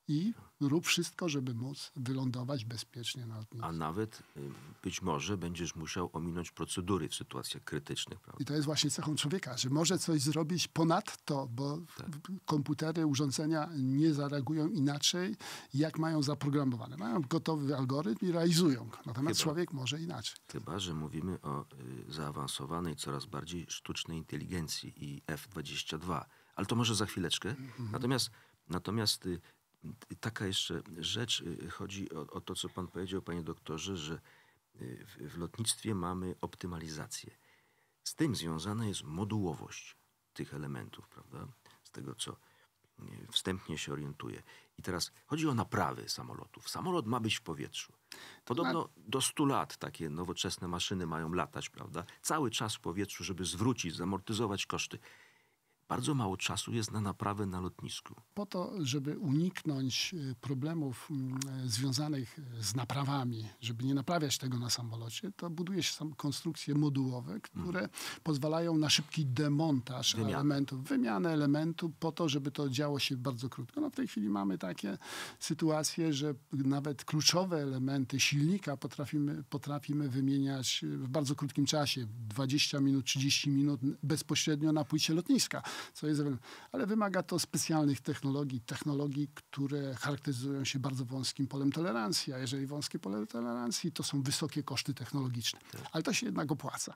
i rób wszystko, żeby móc wylądować bezpiecznie na lotnisku. A nawet y, być może będziesz musiał ominąć procedury w sytuacjach krytycznych, prawda? I to jest właśnie cechą człowieka, że może coś zrobić ponad to, bo Tak. komputery, urządzenia nie zareagują inaczej, jak mają zaprogramowane. Mają gotowy algorytm i realizują go. Natomiast Chyba. człowiek może inaczej. Chyba że mówimy o y, zaawansowanej, coraz bardziej sztucznej inteligencji i F dwadzieścia dwa. Ale to może za chwileczkę. Mhm. Natomiast, natomiast y, y, taka jeszcze rzecz, y, chodzi o, o to, co pan powiedział, panie doktorze, że y, w, w lotnictwie mamy optymalizację. Z tym związana jest modułowość tych elementów, prawda? Z tego, co y, wstępnie się orientuje. I teraz chodzi o naprawy samolotów. Samolot ma być w powietrzu. Podobno do stu lat takie nowoczesne maszyny mają latać, prawda? Cały czas w powietrzu, żeby zwrócić, zamortyzować koszty. Bardzo mało czasu jest na naprawę na lotnisku. Po to, żeby uniknąć y, problemów mm, związanych z naprawami, żeby nie naprawiać tego na samolocie, to buduje się sam konstrukcje modułowe, które pozwalają na szybki demontaż Wymianę. elementów, wymianę elementów po to, żeby to działo się bardzo krótko. No w tej chwili mamy takie sytuacje, że nawet kluczowe elementy silnika potrafimy, potrafimy wymieniać w bardzo krótkim czasie, dwadzieścia minut, trzydzieści minut bezpośrednio na płycie lotniska. Co jest, ale wymaga to specjalnych technologii, technologii, które charakteryzują się bardzo wąskim polem tolerancji, a jeżeli wąskie pole tolerancji, to są wysokie koszty technologiczne. Ale to się jednak opłaca.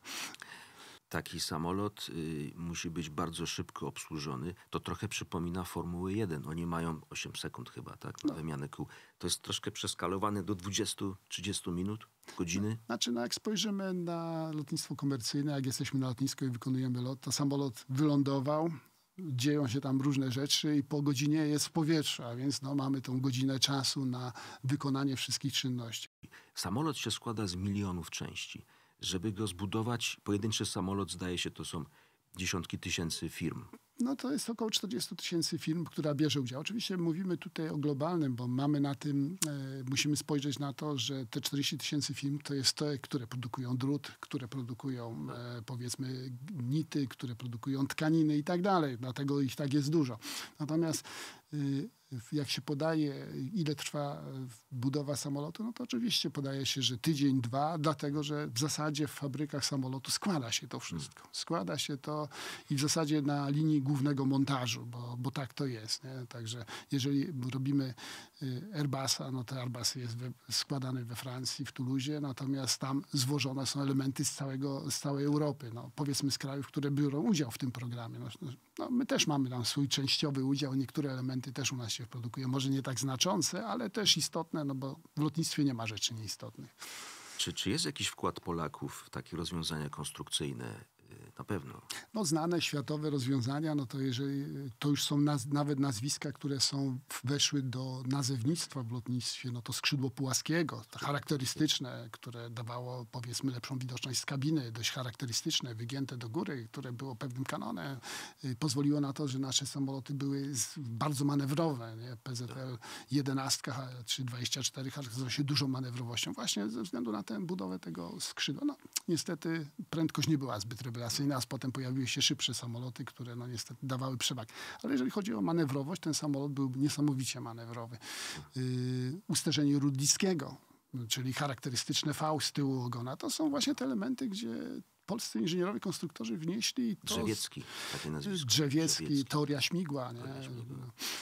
Taki samolot y, musi być bardzo szybko obsłużony. To trochę przypomina Formuły jeden. Oni mają osiem sekund chyba, tak? Na wymianę kół. To jest troszkę przeskalowane do dwudziestu trzydziestu minut, godziny. Znaczy, no jak spojrzymy na lotnictwo komercyjne, jak jesteśmy na lotnisku i wykonujemy lot, to samolot wylądował, dzieją się tam różne rzeczy i po godzinie jest w powietrzu, a więc no, mamy tą godzinę czasu na wykonanie wszystkich czynności. Samolot się składa z milionów części. Żeby go zbudować, pojedynczy samolot, zdaje się, to są dziesiątki tysięcy firm. No to jest około czterdzieści tysięcy firm, która bierze udział. Oczywiście mówimy tutaj o globalnym, bo mamy na tym, e, musimy spojrzeć na to, że te czterdzieści tysięcy firm to jest te, które produkują drut, które produkują e, powiedzmy nity, które produkują tkaniny i tak dalej. Dlatego ich tak jest dużo. Natomiast y, jak się podaje, ile trwa budowa samolotu, no to oczywiście podaje się, że tydzień, dwa, dlatego że w zasadzie w fabrykach samolotu składa się to wszystko. Składa się to i w zasadzie na linii głównego montażu, bo, bo tak to jest. Nie? Także jeżeli robimy Airbusa, no to Airbus jest we, składany we Francji, w Toulouse, natomiast tam zwożone są elementy z, całego, z całej Europy. No, powiedzmy z krajów, które biorą udział w tym programie. No, no, my też mamy tam swój częściowy udział, niektóre elementy też u nas się produkują. Może nie tak znaczące, ale też istotne, no bo w lotnictwie nie ma rzeczy nieistotnych. Czy, czy jest jakiś wkład Polaków w takie rozwiązania konstrukcyjne? Na pewno. No, znane światowe rozwiązania, no to jeżeli to już są naz nawet nazwiska, które są weszły do nazewnictwa w lotnictwie, no to skrzydło Pułaskiego, to charakterystyczne, które dawało powiedzmy lepszą widoczność z kabiny, dość charakterystyczne, wygięte do góry, które było pewnym kanonem, y, pozwoliło na to, że nasze samoloty były z, bardzo manewrowe. Nie? P Z L jedenaście czy dwadzieścia cztery charakteryzowały się dużą manewrowością właśnie ze względu na tę budowę tego skrzydła. No, niestety prędkość nie była zbyt rewelacyjna, a potem pojawiły się szybsze samoloty, które no niestety dawały przewagę. Ale jeżeli chodzi o manewrowość, ten samolot był niesamowicie manewrowy. Yy, usterzenie Rudlickiego, czyli charakterystyczne V z tyłu ogona, to są właśnie te elementy, gdzie polscy inżynierowie, konstruktorzy wnieśli to... Drzewiecki, takie nazwisko. Drzewiecki, Drzewiecki. teoria śmigła. Nie? Teoria śmigła.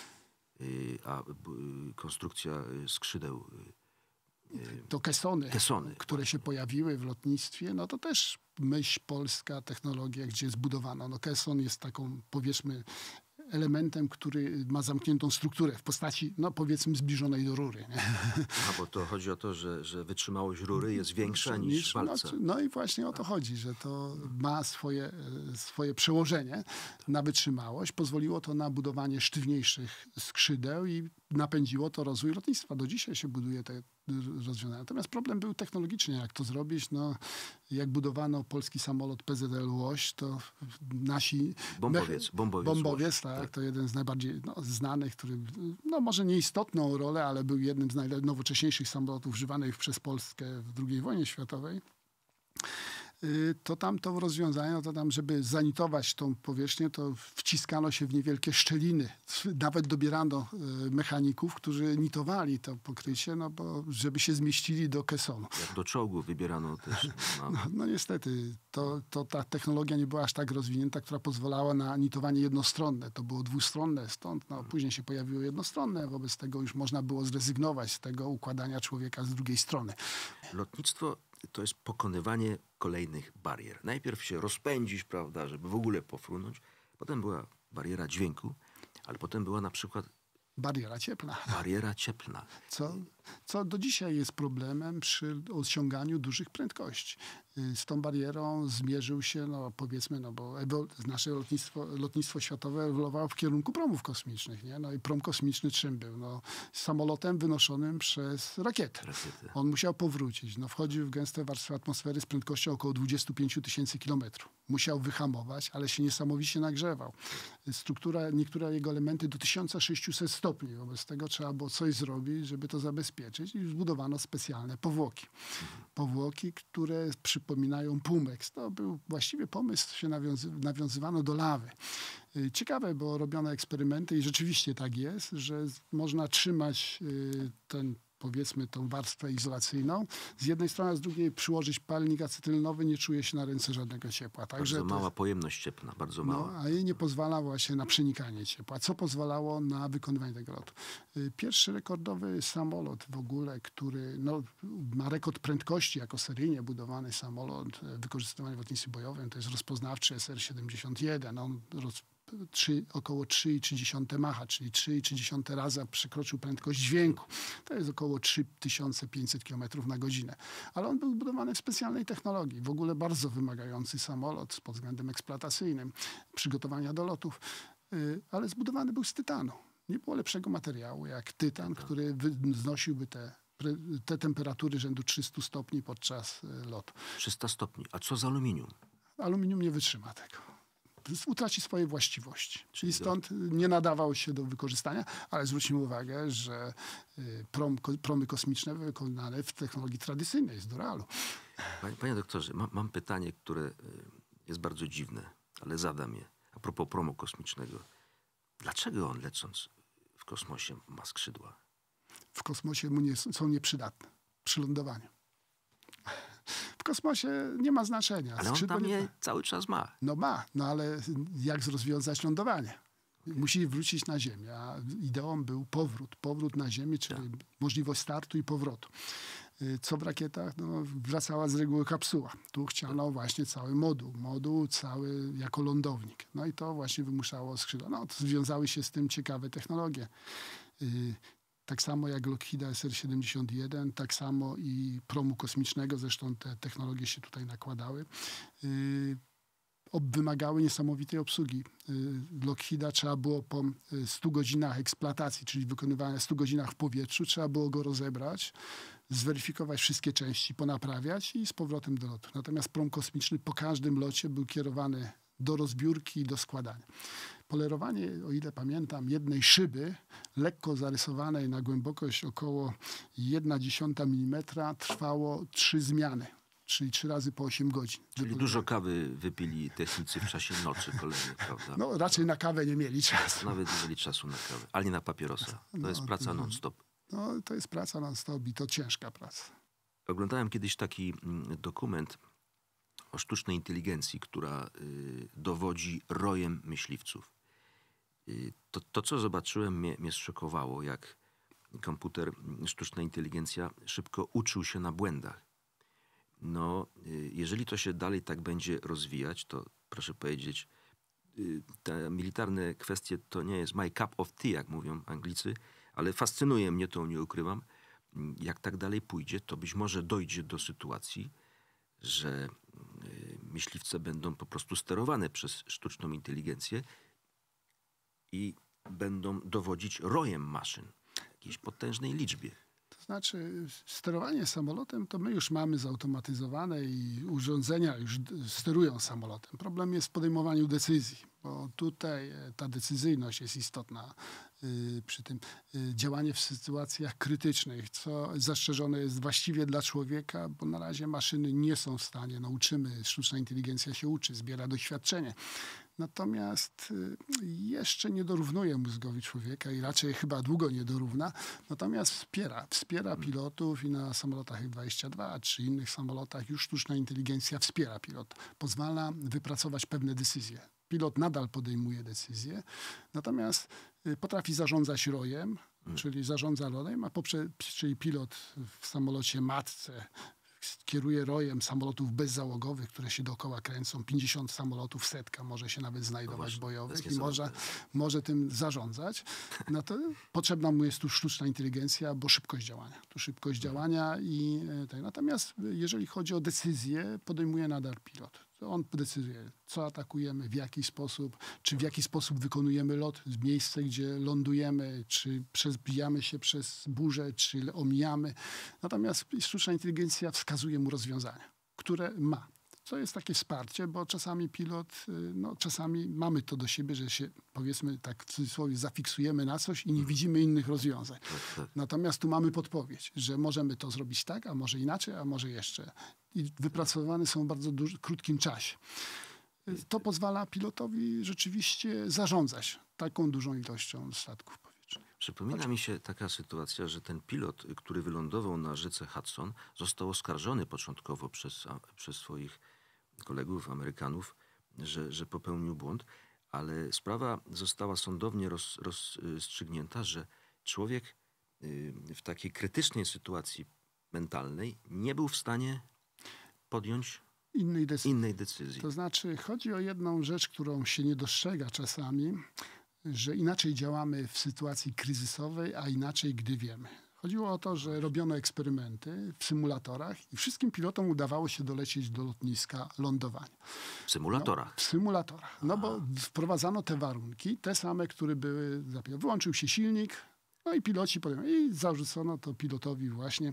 Yy, a y, konstrukcja skrzydeł... To kesony, Kesony, które się pojawiły w lotnictwie, no to też myśl polska, technologia, gdzie zbudowano. No keson jest taką, powiedzmy, elementem, który ma zamkniętą strukturę w postaci, no powiedzmy, zbliżonej do rury. Nie? A bo to chodzi o to, że, że wytrzymałość rury jest większa niż, niż walca. No, no i właśnie o to chodzi, że to ma swoje, swoje przełożenie na wytrzymałość. Pozwoliło to na budowanie sztywniejszych skrzydeł i napędziło to rozwój lotnictwa. Do dzisiaj się buduje te rozwiązania. Natomiast problem był technologicznie, jak to zrobić. No, jak budowano polski samolot P Z L Łoś, to nasi... Bombowiec. Bombowiec, bombowiec tak, tak. To jeden z najbardziej no, znanych, który, no może nieistotną rolę, ale był jednym z najnowocześniejszych samolotów używanych przez Polskę w drugiej wojnie światowej. y, to tam to rozwiązanie, to tam, żeby zanitować tą powierzchnię, to wciskano się w niewielkie szczeliny. Nawet dobierano y, mechaników, którzy nitowali to pokrycie, no bo żeby się zmieścili do kesonu. Jak do czołgu wybierano też. No. No, no niestety, to, to ta technologia nie była aż tak rozwinięta, która pozwalała na nitowanie jednostronne. To było dwustronne, stąd no, później się pojawiło jednostronne. Wobec tego już można było zrezygnować z tego układania człowieka z drugiej strony. Lotnictwo to jest pokonywanie kolejnych barier. Najpierw się rozpędzić, prawda, żeby w ogóle pofrunąć. Potem była bariera dźwięku, ale potem była na przykład Bariera cieplna. bariera cieplna. Co, co do dzisiaj jest problemem przy osiąganiu dużych prędkości. Z tą barierą zmierzył się, no powiedzmy, no bo nasze lotnictwo, lotnictwo światowe ewoluowało w kierunku promów kosmicznych, nie? No i prom kosmiczny czym był? No, samolotem wynoszonym przez rakietę. Rakiety. On musiał powrócić. No, wchodził w gęste warstwy atmosfery z prędkością około dwadzieścia pięć tysięcy kilometrów. Musiał wyhamować, ale się niesamowicie nagrzewał. Struktura, niektóre jego elementy do tysiąc sześćset stopni. Wobec tego trzeba było coś zrobić, żeby to zabezpieczyć i zbudowano specjalne powłoki. Powłoki, które przypominają pumex. To był właściwie pomysł, się nawiązy, nawiązywano do lawy. Ciekawe, bo robiono eksperymenty i rzeczywiście tak jest, że można trzymać ten, powiedzmy, tą warstwę izolacyjną. Z jednej strony, a z drugiej przyłożyć palnik acetylonowy, nie czuje się na ręce żadnego ciepła. Także Bardzo mała to, pojemność cieplna, bardzo mała. no, a jej nie pozwala właśnie na przenikanie ciepła, co pozwalało na wykonywanie tego lotu. Pierwszy rekordowy samolot w ogóle, który no, ma rekord prędkości jako seryjnie budowany samolot wykorzystywany w lotnictwie bojowym, to jest rozpoznawczy S R siedemdziesiąt jeden. On roz, trzy, około trzy przecinek trzy Macha, czyli trzy przecinek trzy razy przekroczył prędkość dźwięku. To jest około trzy tysiące pięćset kilometrów na godzinę. Ale on był budowany w specjalnej technologii. W ogóle bardzo wymagający samolot pod względem eksploatacyjnym, przygotowania do lotów, yy, ale zbudowany był z tytanu. Nie było lepszego materiału jak tytan, który znosiłby te, te temperatury rzędu trzysta stopni podczas lotu. trzysta stopni. A co z aluminium? Aluminium nie wytrzyma tego. Utraci swoje właściwości. Czyli stąd nie nadawał się do wykorzystania, ale zwróćmy uwagę, że prom, promy kosmiczne wykonane w technologii tradycyjnej, z duralu. Panie, panie doktorze, mam, mam pytanie, które jest bardzo dziwne, ale zadam je. A propos promu kosmicznego. Dlaczego on, lecąc w kosmosie, ma skrzydła? W kosmosie mu nie, są nieprzydatne przy lądowaniu. W kosmosie nie ma znaczenia. Ale on Skrzydła tam nie je cały czas ma. No ma, no ale jak rozwiązać lądowanie? Musi wrócić na Ziemię, a ideą był powrót. Powrót na Ziemię, czyli tak. możliwość startu i powrotu. Co w rakietach? No, wracała z reguły kapsuła. Tu chciano tak. właśnie cały moduł. Moduł cały jako lądownik. No i to właśnie wymuszało skrzydła. No, to związały się z tym ciekawe technologie. Tak samo jak Lockheeda S R siedemdziesiąt jeden, tak samo i promu kosmicznego, zresztą te technologie się tutaj nakładały, yy, wymagały niesamowitej obsługi. Yy, Lockheeda trzeba było po stu godzinach eksploatacji, czyli wykonywania stu godzinach w powietrzu, trzeba było go rozebrać, zweryfikować wszystkie części, ponaprawiać i z powrotem do lotu. Natomiast prom kosmiczny po każdym locie był kierowany do rozbiórki i do składania. Polerowanie, o ile pamiętam, jednej szyby, lekko zarysowanej na głębokość około jedna dziesiąta milimetra, trwało trzy zmiany, czyli trzy razy po osiem godzin. Czyli dużo kawy wypili technicy w czasie nocy kolejnych, prawda? No raczej na kawę nie mieli czasu. Nawet nie mieli czasu na kawę, ani na papierosa. To no, jest praca non-stop. No to jest praca non-stop i to ciężka praca. Oglądałem kiedyś taki dokument o sztucznej inteligencji, która y, dowodzi rojem myśliwców. Y, to, to, co zobaczyłem, mnie, mnie zszokowało, jak komputer, sztuczna inteligencja szybko uczył się na błędach. No, y, jeżeli to się dalej tak będzie rozwijać, to proszę powiedzieć, y, te militarne kwestie to nie jest my cup of tea, jak mówią Anglicy, ale fascynuje mnie to, nie ukrywam. Jak tak dalej pójdzie, to być może dojdzie do sytuacji, że myśliwce będą po prostu sterowane przez sztuczną inteligencję i będą dowodzić rojem maszyn w jakiejś potężnej liczbie. Znaczy, sterowanie samolotem to my już mamy zautomatyzowane i urządzenia już d- sterują samolotem. Problem jest w podejmowaniu decyzji, bo tutaj e, ta decyzyjność jest istotna. y, Przy tym y, działanie w sytuacjach krytycznych, co zastrzeżone jest właściwie dla człowieka, bo na razie maszyny nie są w stanie, no uczymy, sztuczna inteligencja się uczy, zbiera doświadczenie. Natomiast y, jeszcze nie dorównuje mózgowi człowieka i raczej chyba długo nie dorówna. Natomiast wspiera, wspiera pilotów i na samolotach F dwadzieścia dwa czy innych samolotach już sztuczna inteligencja wspiera pilot. Pozwala wypracować pewne decyzje. Pilot nadal podejmuje decyzje, natomiast y, potrafi zarządzać rojem, czyli zarządza rojem, a poprze, czyli pilot w samolocie matce kieruje rojem samolotów bezzałogowych, które się dookoła kręcą. pięćdziesiąt samolotów, setka może się nawet znajdować właśnie, bojowych bez i może, może tym zarządzać. No to potrzebna mu jest tu sztuczna inteligencja, bo szybkość działania. Tu szybkość działania i e, tak. Natomiast jeżeli chodzi o decyzję, podejmuje nadal pilot. To on decyduje, co atakujemy, w jaki sposób, czy w jaki sposób wykonujemy lot, miejsce, gdzie lądujemy, czy przebijamy się przez burzę, czy omijamy. Natomiast sztuczna inteligencja wskazuje mu rozwiązania, które ma. To jest takie wsparcie, bo czasami pilot, y, no czasami mamy to do siebie, że się, powiedzmy tak w cudzysłowie, zafiksujemy na coś i nie widzimy innych rozwiązań. Natomiast tu mamy podpowiedź, że możemy to zrobić tak, a może inaczej, a może jeszcze. I wypracowane są w bardzo duży, krótkim czasie. Y, To pozwala pilotowi rzeczywiście zarządzać taką dużą ilością statków powietrznych. Przypomina mi się taka sytuacja, że ten pilot, który wylądował na rzece Hudson, został oskarżony początkowo przez, a, przez swoich kolegów, Amerykanów, że, że popełnił błąd, ale sprawa została sądownie roz, rozstrzygnięta, że człowiek y, w takiej krytycznej sytuacji mentalnej nie był w stanie podjąć Innej decyzji. innej decyzji. To znaczy, chodzi o jedną rzecz, którą się nie dostrzega czasami, że inaczej działamy w sytuacji kryzysowej, a inaczej, gdy wiemy. Chodziło o to, że robiono eksperymenty w symulatorach i wszystkim pilotom udawało się dolecieć do lotniska lądowania. W symulatorach. W symulatorach. No bo wprowadzano te warunki, te same, które były. zapi- Wyłączył się silnik, no i piloci podjęli. I zarzucono to pilotowi właśnie,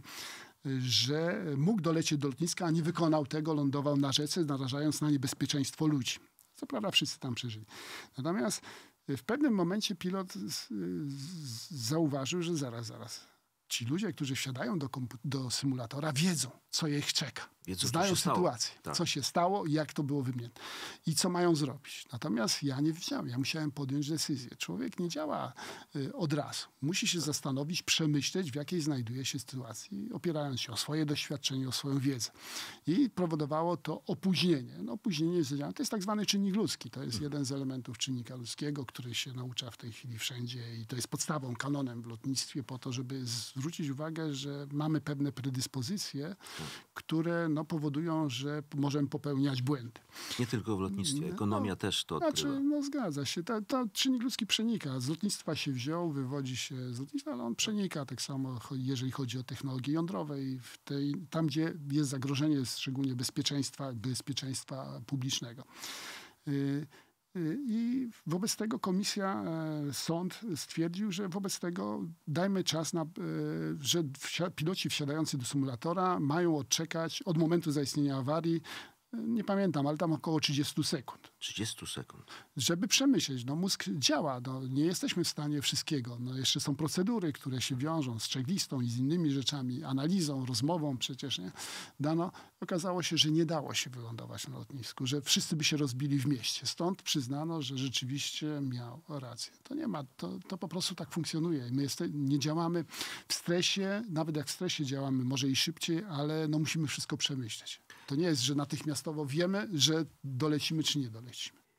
że mógł dolecieć do lotniska, a nie wykonał tego, lądował na rzece, narażając na niebezpieczeństwo ludzi. Co prawda wszyscy tam przeżyli. Natomiast w pewnym momencie pilot z, z, zauważył, że zaraz, zaraz. Ci ludzie, którzy wsiadają do, kompu- do symulatora, wiedzą, co ich czeka. Wiedzą, co Znają się stało. sytuację, Tak. co się stało, jak to było wymienione i co mają zrobić. Natomiast ja nie wiedziałem, ja musiałem podjąć decyzję. Człowiek nie działa y, od razu. Musi się zastanowić, przemyśleć, w jakiej znajduje się sytuacji, opierając się o swoje doświadczenie, o swoją wiedzę. I powodowało to opóźnienie. No, opóźnienie jest, to jest tak zwany czynnik ludzki. To jest jeden z elementów czynnika ludzkiego, który się naucza w tej chwili wszędzie i to jest podstawą, kanonem w lotnictwie po to, żeby zwrócić uwagę, że mamy pewne predyspozycje, które no, powodują, że możemy popełniać błędy. Nie tylko w lotnictwie, ekonomia No, też to Znaczy, odkrywa. no zgadza się. To, to czynnik ludzki przenika. Z lotnictwa się wziął, wywodzi się z lotnictwa, ale on przenika tak samo, cho- jeżeli chodzi o technologie jądrowe i w tej, tam, gdzie jest zagrożenie, szczególnie bezpieczeństwa, bezpieczeństwa publicznego. Y, y, I wobec tego komisja, e, sąd stwierdził, że wobec tego dajmy czas na, e, że wsia- piloci wsiadający do symulatora mają odczekać od momentu zaistnienia awarii, e, nie pamiętam, ale tam około trzydzieści sekund. trzydzieści sekund. Żeby przemyśleć, no mózg działa, no, nie jesteśmy w stanie wszystkiego. No, jeszcze są procedury, które się wiążą z checklistą i z innymi rzeczami, analizą, rozmową przecież, nie? Dano, okazało się, że nie dało się wylądować na lotnisku, że wszyscy by się rozbili w mieście. Stąd przyznano, że rzeczywiście miał rację. To nie ma, to, to po prostu tak funkcjonuje. My jeste, nie działamy w stresie, nawet jak w stresie działamy, może i szybciej, ale no, musimy wszystko przemyśleć. To nie jest, że natychmiastowo wiemy, że dolecimy czy nie dolecimy.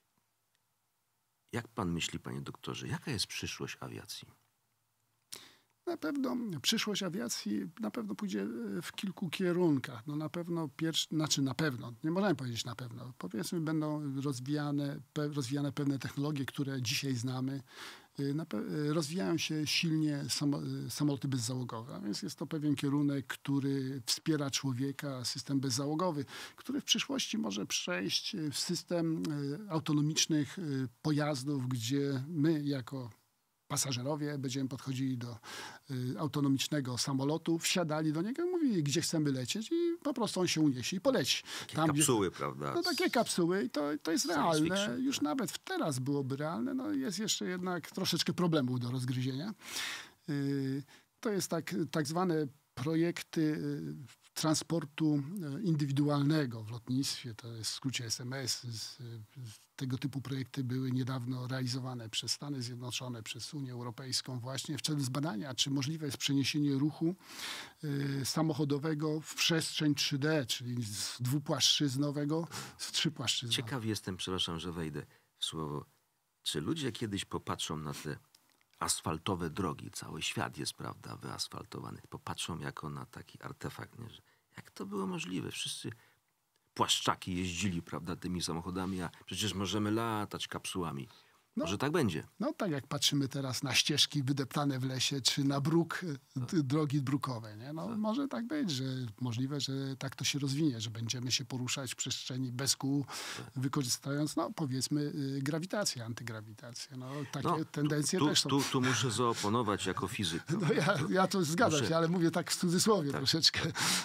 Jak pan myśli, panie doktorze, jaka jest przyszłość awiacji? Na pewno przyszłość awiacji na pewno pójdzie w kilku kierunkach. No na pewno pierwszy, znaczy na pewno, nie możemy powiedzieć na pewno. Powiedzmy, będą rozwijane, pe, rozwijane pewne technologie, które dzisiaj znamy. Na pe- rozwijają się silnie samo, samoloty bezzałogowe, a więc jest to pewien kierunek, który wspiera człowieka, system bezzałogowy, który w przyszłości może przejść w system e, autonomicznych e, pojazdów, gdzie my jako pasażerowie będziemy podchodzili do y, autonomicznego samolotu, wsiadali do niego i mówili, gdzie chcemy lecieć i po prostu on się uniesie i poleci. Takie kapsuły, gdzie, prawda? No takie kapsuły i to, to jest realne. Fiction, Już tak. nawet teraz byłoby realne. No jest jeszcze jednak troszeczkę problemów do rozgryzienia. Y, to jest tak, tak zwane projekty y, transportu indywidualnego w lotnictwie, to jest w skrócie S M S. Z, z, tego typu projekty były niedawno realizowane przez Stany Zjednoczone, przez Unię Europejską właśnie w celu zbadania, czy możliwe jest przeniesienie ruchu y, samochodowego w przestrzeń trzy D, czyli z dwupłaszczyznowego w trzypłaszczyznowego. Ciekaw jestem, przepraszam, że wejdę w słowo, czy ludzie kiedyś popatrzą na te asfaltowe drogi, cały świat jest, prawda, wyasfaltowany, popatrzą jako na taki artefakt, nie? Że jak to było możliwe? Wszyscy płaszczaki jeździli, prawda, tymi samochodami, a przecież możemy latać kapsułami. No, Może tak będzie. No tak jak patrzymy teraz na ścieżki wydeptane w lesie, czy na bruk, d- drogi brukowe. Nie? No, może tak być, że możliwe, że tak to się rozwinie, że będziemy się poruszać w przestrzeni bez kół, wykorzystując, no powiedzmy, y, grawitację, antygrawitację. No, takie No, tendencje tu, też są. Tu, tu muszę zaoponować jako fizyk. No ja, ja to zgadzam Muszę- się, ale mówię tak w cudzysłowie Tak. troszeczkę.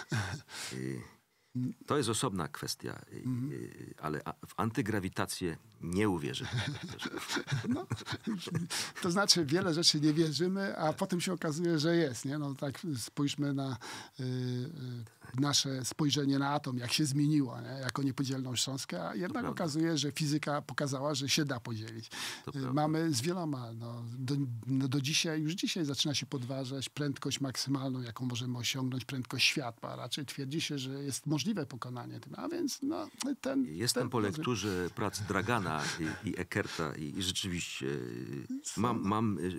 Y, To jest osobna kwestia, y, y, ale a- w antygrawitację nie uwierzę. No, to znaczy wiele rzeczy nie wierzymy, a potem się okazuje, że jest. Nie? No, tak spójrzmy na y, y, nasze spojrzenie na atom, jak się zmieniło, nie? Jako niepodzielną cząstkę, a jednak prawda. okazuje, że fizyka pokazała, że się da podzielić. To Y, prawda. Mamy z wieloma. No, do, no, do dzisiaj, już dzisiaj zaczyna się podważać prędkość maksymalną, jaką możemy osiągnąć, prędkość światła. Raczej twierdzi się, że jest możliwe pokonanie tym. A więc no, ten... Jestem ten, po lekturze prac Dragana i, i Eckerta i, i rzeczywiście y, mam, mam y,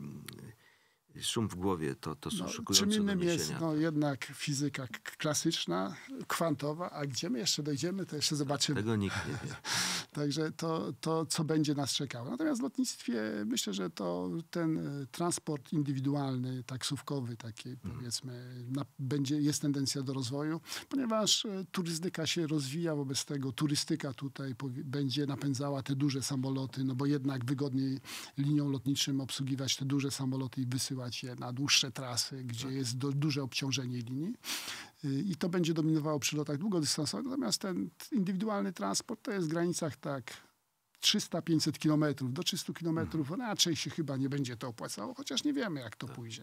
y, szum w głowie. To, to są No, szokujące czym innym jest doniesienia. no, jednak fizyka k- klasyczna, kwantowa, a gdzie my jeszcze dojdziemy, to jeszcze zobaczymy. Tego nikt nie wie. Także to, to, co będzie nas czekało. Natomiast w lotnictwie myślę, że to ten e, transport indywidualny, taksówkowy, taki powiedzmy, na, będzie, jest tendencja do rozwoju, ponieważ e, turystyka się rozwija, wobec tego turystyka tutaj powie, będzie napędzała te duże samoloty, no bo jednak wygodniej liniom lotniczym obsługiwać te duże samoloty i wysyłać je na dłuższe trasy, gdzie jest do, duże obciążenie linii. Y, I to będzie dominowało przy lotach długodystansowych. Natomiast ten indywidualny transport to jest w granicach tak trzysta do pięciuset kilometrów. Do trzystu kilometrów raczej się chyba nie będzie to opłacało, chociaż nie wiemy, jak to pójdzie.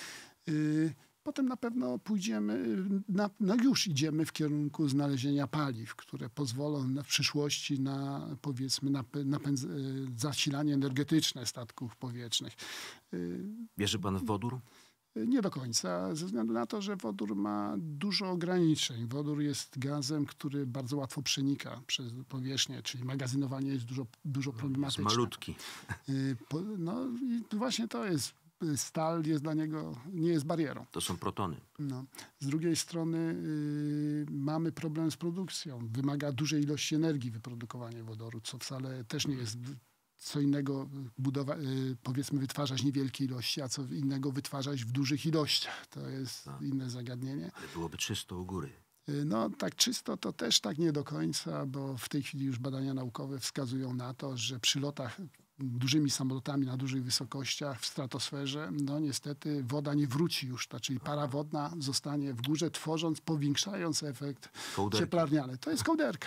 Y, Potem na pewno pójdziemy, na, no już idziemy w kierunku znalezienia paliw, które pozwolą na, w przyszłości na, powiedzmy, na, napędz, y, zasilanie energetyczne statków powietrznych. Y, Wierzy pan w wodór? Nie do końca, ze względu na to, że wodór ma dużo ograniczeń. Wodór jest gazem, który bardzo łatwo przenika przez powierzchnię, czyli magazynowanie jest dużo, dużo Jest problematyczne. malutki. Y, po- No i właśnie to jest, y, stal jest dla niego, nie jest barierą. To są protony. No. Z drugiej strony y, mamy problem z produkcją. Wymaga dużej ilości energii wyprodukowanie wodoru, co wcale też nie jest co innego budowa, y, powiedzmy wytwarzać niewielkie ilości, a co innego wytwarzać w dużych ilościach. To jest Tak. inne zagadnienie. Ale byłoby czysto u góry. Y, No tak czysto to też tak nie do końca, bo w tej chwili już badania naukowe wskazują na to, że przy lotach dużymi samolotami na dużych wysokościach w stratosferze, no niestety woda nie wróci już, ta, czyli para wodna zostanie w górze, tworząc, powiększając efekt Kołderki. cieplarniany. To jest kołderka.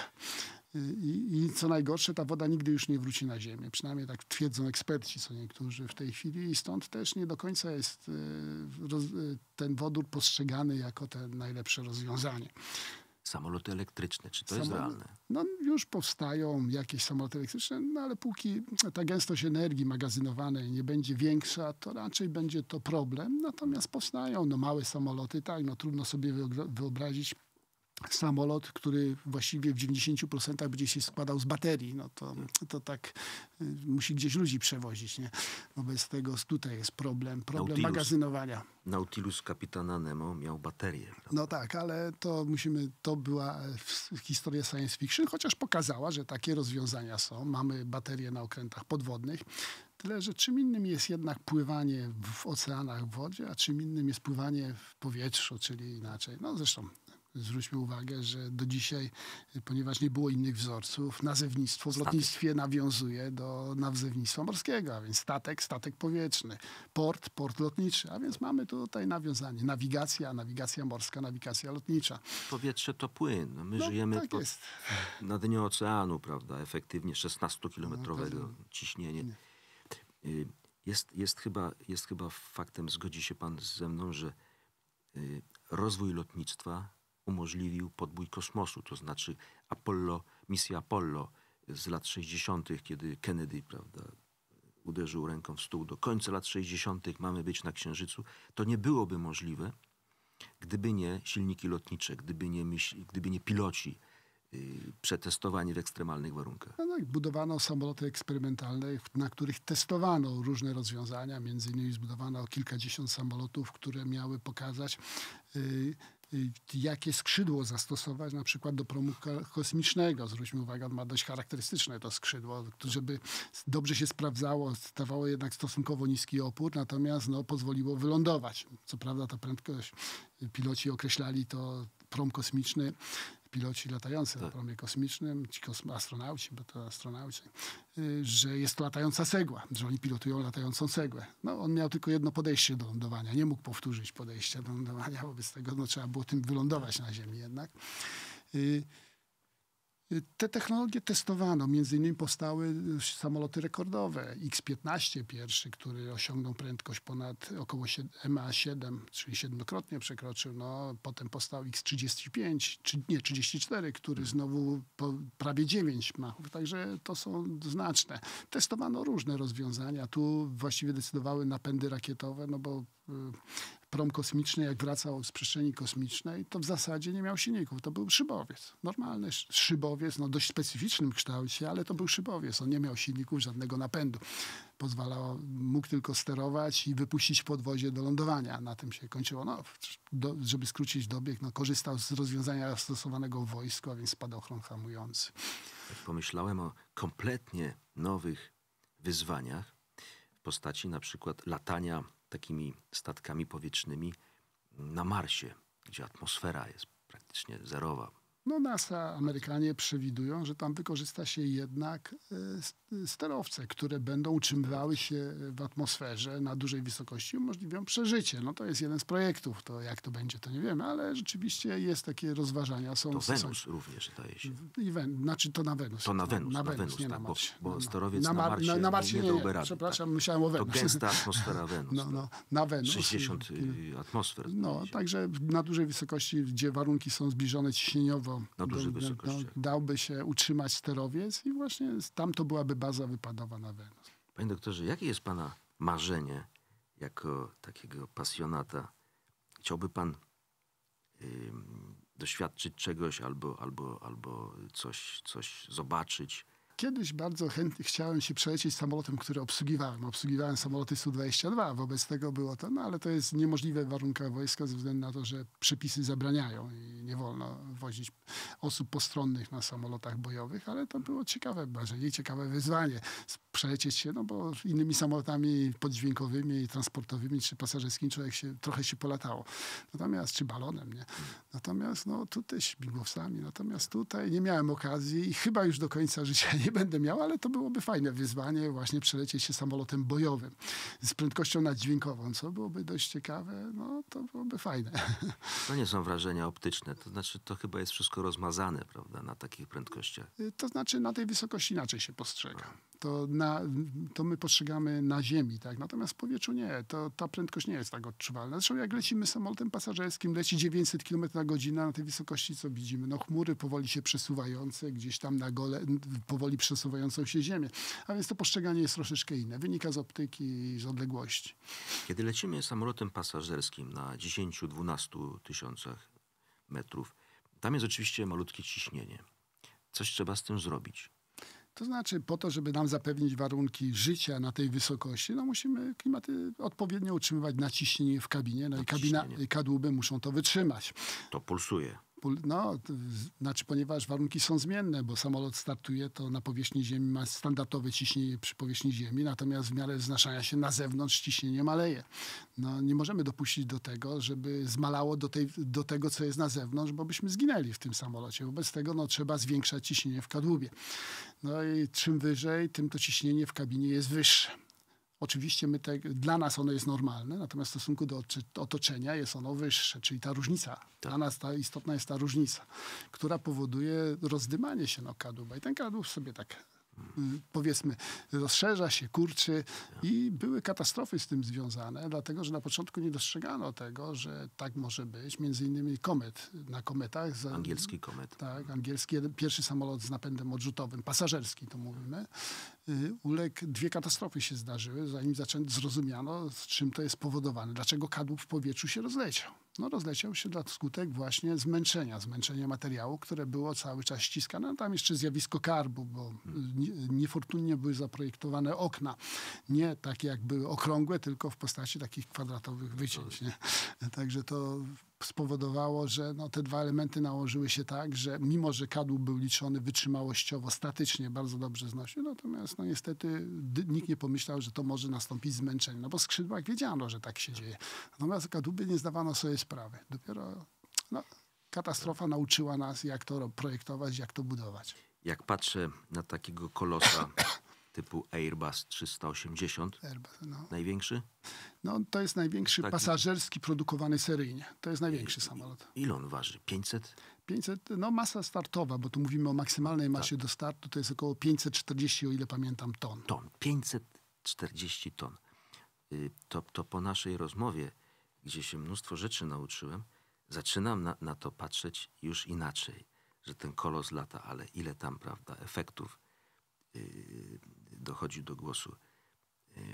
I, I co najgorsze, ta woda nigdy już nie wróci na ziemię. Przynajmniej tak twierdzą eksperci, co niektórzy w tej chwili. I stąd też nie do końca jest y, roz, y, ten wodór postrzegany jako te najlepsze rozwiązanie. Samoloty elektryczne, czy to jest Samolot- realne? No już powstają jakieś samoloty elektryczne, no ale póki ta gęstość energii magazynowanej nie będzie większa, to raczej będzie to problem. Natomiast powstają no, małe samoloty, tak, no trudno sobie wyogra- wyobrazić samolot, który właściwie w dziewięćdziesięciu procentach będzie się składał z baterii. No to, to tak y, musi gdzieś ludzi przewozić. Nie? Wobec tego tutaj jest problem, problem Nautilus. magazynowania. Nautilus kapitana Nemo miał baterię. Prawda? No tak, ale to musimy, to była e, w- historia science fiction, chociaż pokazała, że takie rozwiązania są. Mamy baterie na okrętach podwodnych. Tyle, że czym innym jest jednak pływanie w oceanach, w wodzie, a czym innym jest pływanie w powietrzu, czyli inaczej. No zresztą Zwróćmy uwagę, że do dzisiaj, ponieważ nie było innych wzorców, nazewnictwo w Statek. lotnictwie nawiązuje do nazewnictwa morskiego, a więc statek, statek powietrzny, port, port lotniczy, a więc mamy tutaj nawiązanie. Nawigacja, nawigacja morska, nawigacja lotnicza. Powietrze to płyn. No my No, żyjemy tak pod, jest. na dnie oceanu, prawda? Efektywnie szesnastokilometrowego No, ciśnienie. nie. Y, Jest, jest, chyba, jest chyba faktem, zgodzi się pan ze mną, że y, rozwój lotnictwa umożliwił podbój kosmosu. To znaczy Apollo, misja Apollo z lat sześćdziesiątych, kiedy Kennedy, prawda, uderzył ręką w stół. Do końca lat sześćdziesiątych mamy być na Księżycu. To nie byłoby możliwe, gdyby nie silniki lotnicze, gdyby nie, myśl, gdyby nie piloci y, przetestowani w ekstremalnych warunkach. No tak, budowano samoloty eksperymentalne, na których testowano różne rozwiązania. Między innymi zbudowano kilkadziesiąt samolotów, które miały pokazać, y, y, jakie skrzydło zastosować na przykład do promu ko- kosmicznego. Zwróćmy uwagę, on ma dość charakterystyczne to skrzydło, żeby dobrze się sprawdzało, dawało jednak stosunkowo niski opór, natomiast no, pozwoliło wylądować. Co prawda ta prędkość, piloci określali to prom kosmiczny, piloci latający na promie kosmicznym, ci kosm- astronauci, bo to astronauci, y, że jest to latająca cegła, że oni pilotują latającą cegłę. No, on miał tylko jedno podejście do lądowania, nie mógł powtórzyć podejścia do lądowania, wobec tego no, trzeba było tym wylądować na Ziemi jednak. Y, Te technologie testowano, między innymi powstały samoloty rekordowe. X piętnaście pierwszy, który osiągnął prędkość ponad około M A siedem, czyli siedmiokrotnie przekroczył. No, potem powstał X trzydzieści pięć, czy nie, trzydzieści cztery, który znowu po prawie dziewięć machów. Także to są znaczne. Testowano różne rozwiązania. Tu właściwie decydowały napędy rakietowe, no bo y, prom kosmiczny, jak wracał z przestrzeni kosmicznej, to w zasadzie nie miał silników. To był szybowiec. Normalny sz- szybowiec, no dość specyficznym kształcie, ale to był szybowiec. On nie miał silników, żadnego napędu. Pozwalał, mógł tylko sterować i wypuścić podwozie do lądowania. Na tym się kończyło. No, do, żeby skrócić dobieg, no, korzystał z rozwiązania stosowanego w wojsku, a więc spadochron hamujący. Jak pomyślałem o kompletnie nowych wyzwaniach w postaci na przykład latania takimi statkami powietrznymi na Marsie, gdzie atmosfera jest praktycznie zerowa. No NASA, Amerykanie przewidują, że tam wykorzysta się jednak e, s- sterowce, które będą utrzymywały się w atmosferze na dużej wysokości i umożliwią przeżycie. No to jest jeden z projektów. To jak to będzie, to nie wiemy, ale rzeczywiście jest takie rozważania. Są To są- Wenus również zdaje się. I Wen, znaczy to na Wenus. To na Wenus, na na Wenus, Wenus, nie tak, na bo- Marsie. bo No, no. sterowiec na, na Mar- Marsie na, na nie- Marsie nie nie, dałby nie, rady, przepraszam, tak. myślałem o To Wenus. gęsta atmosfera Wenus. No, tak. no, na Wenus. sześćdziesiąt y, atmosfer. No, zdaje się. także na dużej wysokości, gdzie warunki są zbliżone ciśnieniowo, Na dużych do- wysokościach. dałby się utrzymać sterowiec i właśnie tam to byłaby baza wypadowa na Wenus. Panie doktorze, jakie jest pana marzenie jako takiego pasjonata? Chciałby pan ym, doświadczyć czegoś albo, albo, albo coś, coś zobaczyć? Kiedyś bardzo chętnie chciałem się przelecieć samolotem, który obsługiwałem. Obsługiwałem samoloty S U dwadzieścia dwa, wobec tego było to, no ale to jest niemożliwe w warunkach wojska ze względu na to, że przepisy zabraniają i nie wolno wozić osób postronnych na samolotach bojowych, ale to było ciekawe marzenie, ciekawe wyzwanie. Przelecieć się, no bo innymi samolotami poddźwiękowymi, transportowymi czy pasażerskimi człowiek się, trochę się polatało. Natomiast, czy balonem, nie? Natomiast, no tutaj śmigłowcami, natomiast tutaj nie miałem okazji i chyba już do końca życia nie będę miał, ale to byłoby fajne wyzwanie właśnie przelecieć się samolotem bojowym z prędkością naddźwiękową, co byłoby dość ciekawe, no to byłoby fajne. To nie są wrażenia optyczne, to znaczy to chyba jest wszystko rozmazane, prawda, na takich prędkościach. To znaczy na tej wysokości inaczej się postrzega. To, na, to my postrzegamy na ziemi, tak? Natomiast w powietrzu nie. To, ta prędkość nie jest tak odczuwalna. Zresztą jak lecimy samolotem pasażerskim, leci dziewięćset kilometrów na godzinę na tej wysokości, co widzimy? No chmury powoli się przesuwające, gdzieś tam na gole, powoli przesuwającą się ziemię. A więc to postrzeganie jest troszeczkę inne. Wynika z optyki i z odległości. Kiedy lecimy samolotem pasażerskim na dziesięć do dwunastu tysiącach metrów, tam jest oczywiście malutkie ciśnienie. Coś trzeba z tym zrobić. To znaczy po to, żeby nam zapewnić warunki życia na tej wysokości, no musimy klimaty odpowiednio utrzymywać naciśnienie w kabinie. No i kabina, Naciśnienie. kadłuby muszą to wytrzymać. To pulsuje. No, to znaczy, ponieważ warunki są zmienne, bo samolot startuje, to na powierzchni Ziemi ma standardowe ciśnienie przy powierzchni Ziemi, natomiast w miarę wznoszenia się na zewnątrz ciśnienie maleje. No, nie możemy dopuścić do tego, żeby zmalało do, tej, do tego, co jest na zewnątrz, bo byśmy zginęli w tym samolocie. Wobec tego no, trzeba zwiększać ciśnienie w kadłubie. No i czym wyżej, tym to ciśnienie w kabinie jest wyższe. Oczywiście my te, dla nas ono jest normalne, natomiast w stosunku do otoczenia jest ono wyższe, czyli ta różnica. Tak. Dla nas ta istotna jest ta różnica, która powoduje rozdymanie się no, kadłuba. I ten kadłub sobie tak powiedzmy rozszerza się, kurczy i były katastrofy z tym związane, dlatego że na początku nie dostrzegano tego, że tak może być. Między innymi komet na kometach. Angielski komet. Tak, angielski. Jeden, pierwszy samolot z napędem odrzutowym, pasażerski to mówimy. Uległ, dwie katastrofy się zdarzyły, zanim zaczęto, zrozumiano, z czym to jest spowodowane. Dlaczego kadłub w powietrzu się rozleciał? No rozleciał się dla skutek właśnie zmęczenia, zmęczenia materiału, które było cały czas ściskane. No, tam jeszcze zjawisko karbu, bo niefortunnie były zaprojektowane okna. Nie takie jak były okrągłe, tylko w postaci takich kwadratowych wycięć. Nie? Także to spowodowało, że no, te dwa elementy nałożyły się tak, że mimo, że kadłub był liczony wytrzymałościowo, statycznie bardzo dobrze znosił, natomiast no, niestety nikt nie pomyślał, że to może nastąpić zmęczenie. No bo w skrzydłach wiedziano, że tak się dzieje. Natomiast kadłuby nie zdawano sobie sprawy. Dopiero no, katastrofa nauczyła nas, jak to projektować, jak to budować. Jak patrzę na takiego kolosa typu Airbus trzysta osiemdziesiąt, Airbus, no. największy? No, to jest największy Taki... pasażerski produkowany seryjnie. To jest największy I, samolot. Ile on waży? pięćset? pięćset, no masa startowa, bo tu mówimy o maksymalnej masie tak. do startu, to jest około pięćset czterdzieści, o ile pamiętam, ton. Ton, pięćset czterdzieści ton. To, to po naszej rozmowie, gdzie się mnóstwo rzeczy nauczyłem, zaczynam na, na to patrzeć już inaczej, że ten kolos lata, ale ile tam, prawda, efektów yy, dochodzi do głosu. Yy,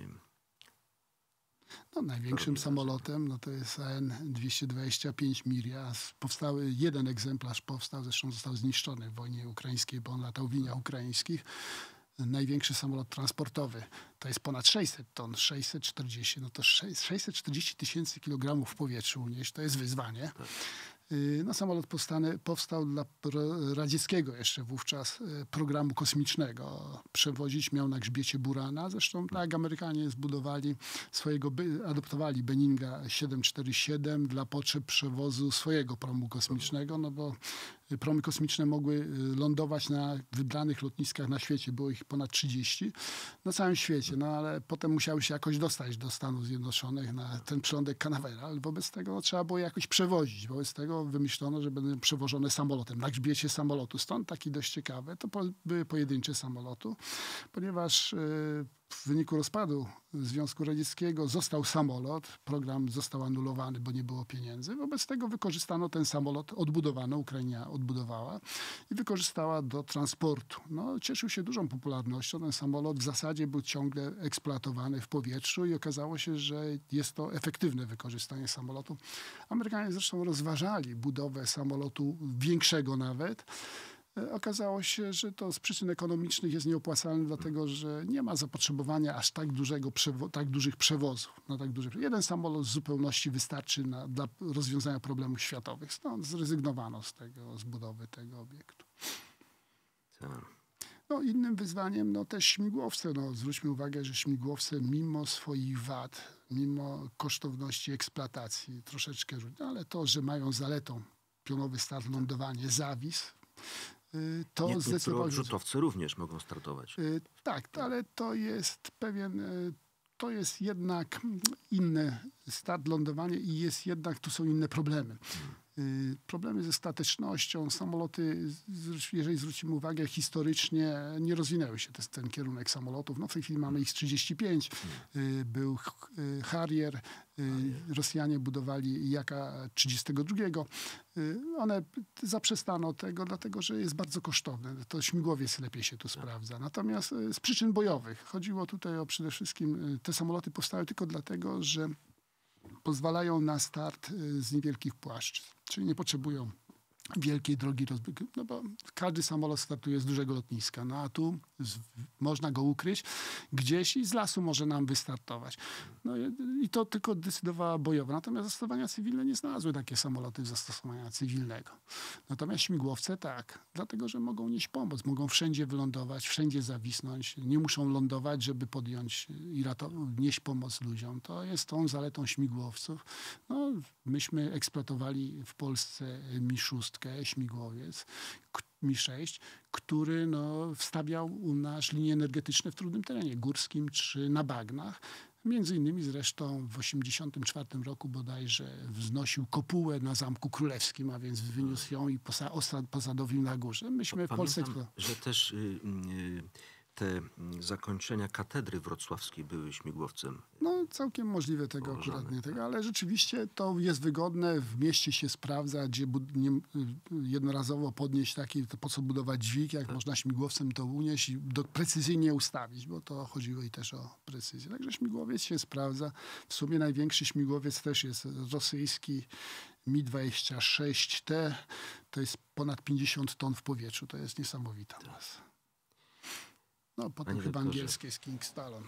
No, największym samolotem no, to jest A N dwieście dwadzieścia pięć Miria. Powstały, jeden egzemplarz powstał, zresztą został zniszczony w wojnie ukraińskiej, bo on latał w liniach ukraińskich. Największy samolot transportowy to jest ponad sześćset ton, sześćset czterdzieści, no to sześćset czterdzieści tysięcy kilogramów w powietrzu unieść, to jest wyzwanie. No, samolot powstany, powstał dla radzieckiego jeszcze wówczas programu kosmicznego. Przewozić miał na grzbiecie Burana. Zresztą tak Amerykanie zbudowali swojego, adoptowali Boeinga siedem czterdzieści siedem dla potrzeb przewozu swojego promu kosmicznego, no bo promy kosmiczne mogły lądować na wybranych lotniskach na świecie. Było ich ponad trzydzieści na całym świecie, no ale potem musiały się jakoś dostać do Stanów Zjednoczonych na ten przylądek Canaveral. Wobec tego no, trzeba było jakoś przewozić. Wobec tego wymyślono, że będą przewożone samolotem, na grzbiecie samolotu. Stąd taki dość ciekawe. To po, były pojedyncze samoloty, ponieważ yy, w wyniku rozpadu Związku Radzieckiego został samolot, program został anulowany, bo nie było pieniędzy. Wobec tego wykorzystano ten samolot, odbudowano, Ukraina odbudowała i wykorzystała do transportu. No, cieszył się dużą popularnością. Ten samolot w zasadzie był ciągle eksploatowany w powietrzu i okazało się, że jest to efektywne wykorzystanie samolotu. Amerykanie zresztą rozważali budowę samolotu większego nawet. Okazało się, że to z przyczyn ekonomicznych jest nieopłacalne, dlatego że nie ma zapotrzebowania aż tak, dużego tak dużych przewozów. Na tak duży, jeden samolot w zupełności wystarczy na, dla rozwiązania problemów światowych. Stąd zrezygnowano z tego, z budowy tego obiektu. No, innym wyzwaniem no, też śmigłowce. No, zwróćmy uwagę, że śmigłowce mimo swoich wad, mimo kosztowności eksploatacji troszeczkę różni, ale to, że mają zaletą pionowy start, lądowanie, zawis, to niektóre odrzutowce również mogą startować. Tak, ale to jest pewien, to jest jednak inny start, lądowanie i jest jednak, tu są inne problemy. Problemy ze statycznością. Samoloty, jeżeli zwrócimy uwagę, historycznie nie rozwinęły się ten kierunek samolotów. No w tej chwili mamy ich trzydzieści pięć. Był Harrier. Rosjanie budowali Jaka trzydziestego drugiego. One zaprzestano tego, dlatego że jest bardzo kosztowne. To śmigłowiec lepiej się tu sprawdza. Natomiast z przyczyn bojowych. Chodziło tutaj o przede wszystkim, te samoloty powstały tylko dlatego, że pozwalają na start z niewielkich płaszczyzn. Czyli nie potrzebują wielkiej drogi rozbiegu, no bo każdy samolot startuje z dużego lotniska, no a tu z, można go ukryć gdzieś i z lasu może nam wystartować. No i, i to tylko decydowała bojowa. Natomiast zastosowania cywilne nie znalazły takie samoloty zastosowania cywilnego. Natomiast śmigłowce tak, dlatego, że mogą nieść pomoc, mogą wszędzie wylądować, wszędzie zawisnąć, nie muszą lądować, żeby podjąć i ratować, nieść pomoc ludziom. To jest tą zaletą śmigłowców. No, myśmy eksploatowali w Polsce Mi szóst, śmigłowiec, Mi sześć, który no, wstawiał u nas linie energetyczne w trudnym terenie górskim czy na bagnach. Między innymi zresztą w osiemdziesiątym czwartym roku bodajże wznosił kopułę na Zamku Królewskim, a więc wyniósł ją i posa osa- posadowił na górze. Myśmy w Polsce... Pamiętam, że też y, y, te zakończenia katedry wrocławskiej były śmigłowcem. No całkiem możliwe tego Położone, akurat nie tak. tego, ale rzeczywiście to jest wygodne, w mieście się sprawdza, gdzie bud- nie, jednorazowo podnieść taki, to po co budować dźwig, jak Tak. można śmigłowcem to unieść i do, precyzyjnie ustawić, bo to chodziło i też o precyzję. Także śmigłowiec się sprawdza. W sumie największy śmigłowiec też jest rosyjski, Mi dwadzieścia sześć T, to jest ponad pięćdziesiąt ton w powietrzu, to jest niesamowita masa. No potem Panie chyba doktorze. angielskie jest King Stalon.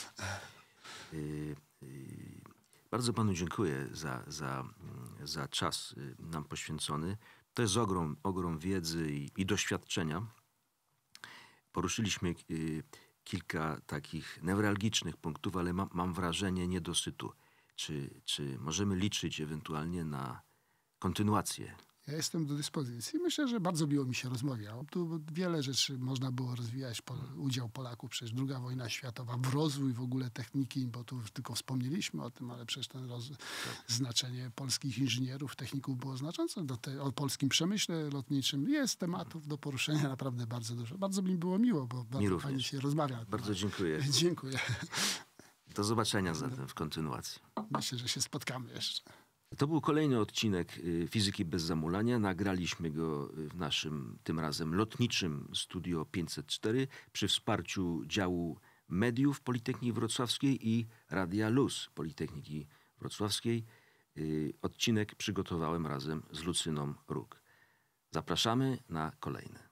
Y, y, Bardzo panu dziękuję za, za, za czas y, nam poświęcony. To jest ogrom, ogrom wiedzy i, i doświadczenia. Poruszyliśmy y, kilka takich newralgicznych punktów, ale mam, mam wrażenie niedosytu. Czy, czy możemy liczyć ewentualnie na kontynuację? Ja jestem do dyspozycji. Myślę, że bardzo miło mi się rozmawiało. Tu wiele rzeczy można było rozwijać. Po, udział Polaków, przecież druga wojna światowa, w rozwój w ogóle techniki, bo tu tylko wspomnieliśmy o tym, ale przecież ten roz, znaczenie polskich inżynierów, techników było znaczące. Do te, o polskim przemyśle lotniczym jest tematów do poruszenia naprawdę bardzo dużo. Bardzo mi było miło, bo bardzo również. fajnie się rozmawia. Bardzo dziękuję. Dziękuję. Do zobaczenia zatem w kontynuacji. Myślę, że się spotkamy jeszcze. To był kolejny odcinek y, Fizyki bez zamulania. Nagraliśmy go y, w naszym, tym razem lotniczym Studio pięćset cztery przy wsparciu działu mediów Politechniki Wrocławskiej i Radia Luz Politechniki Wrocławskiej. Y, Odcinek przygotowałem razem z Lucyną Róg. Zapraszamy na kolejny.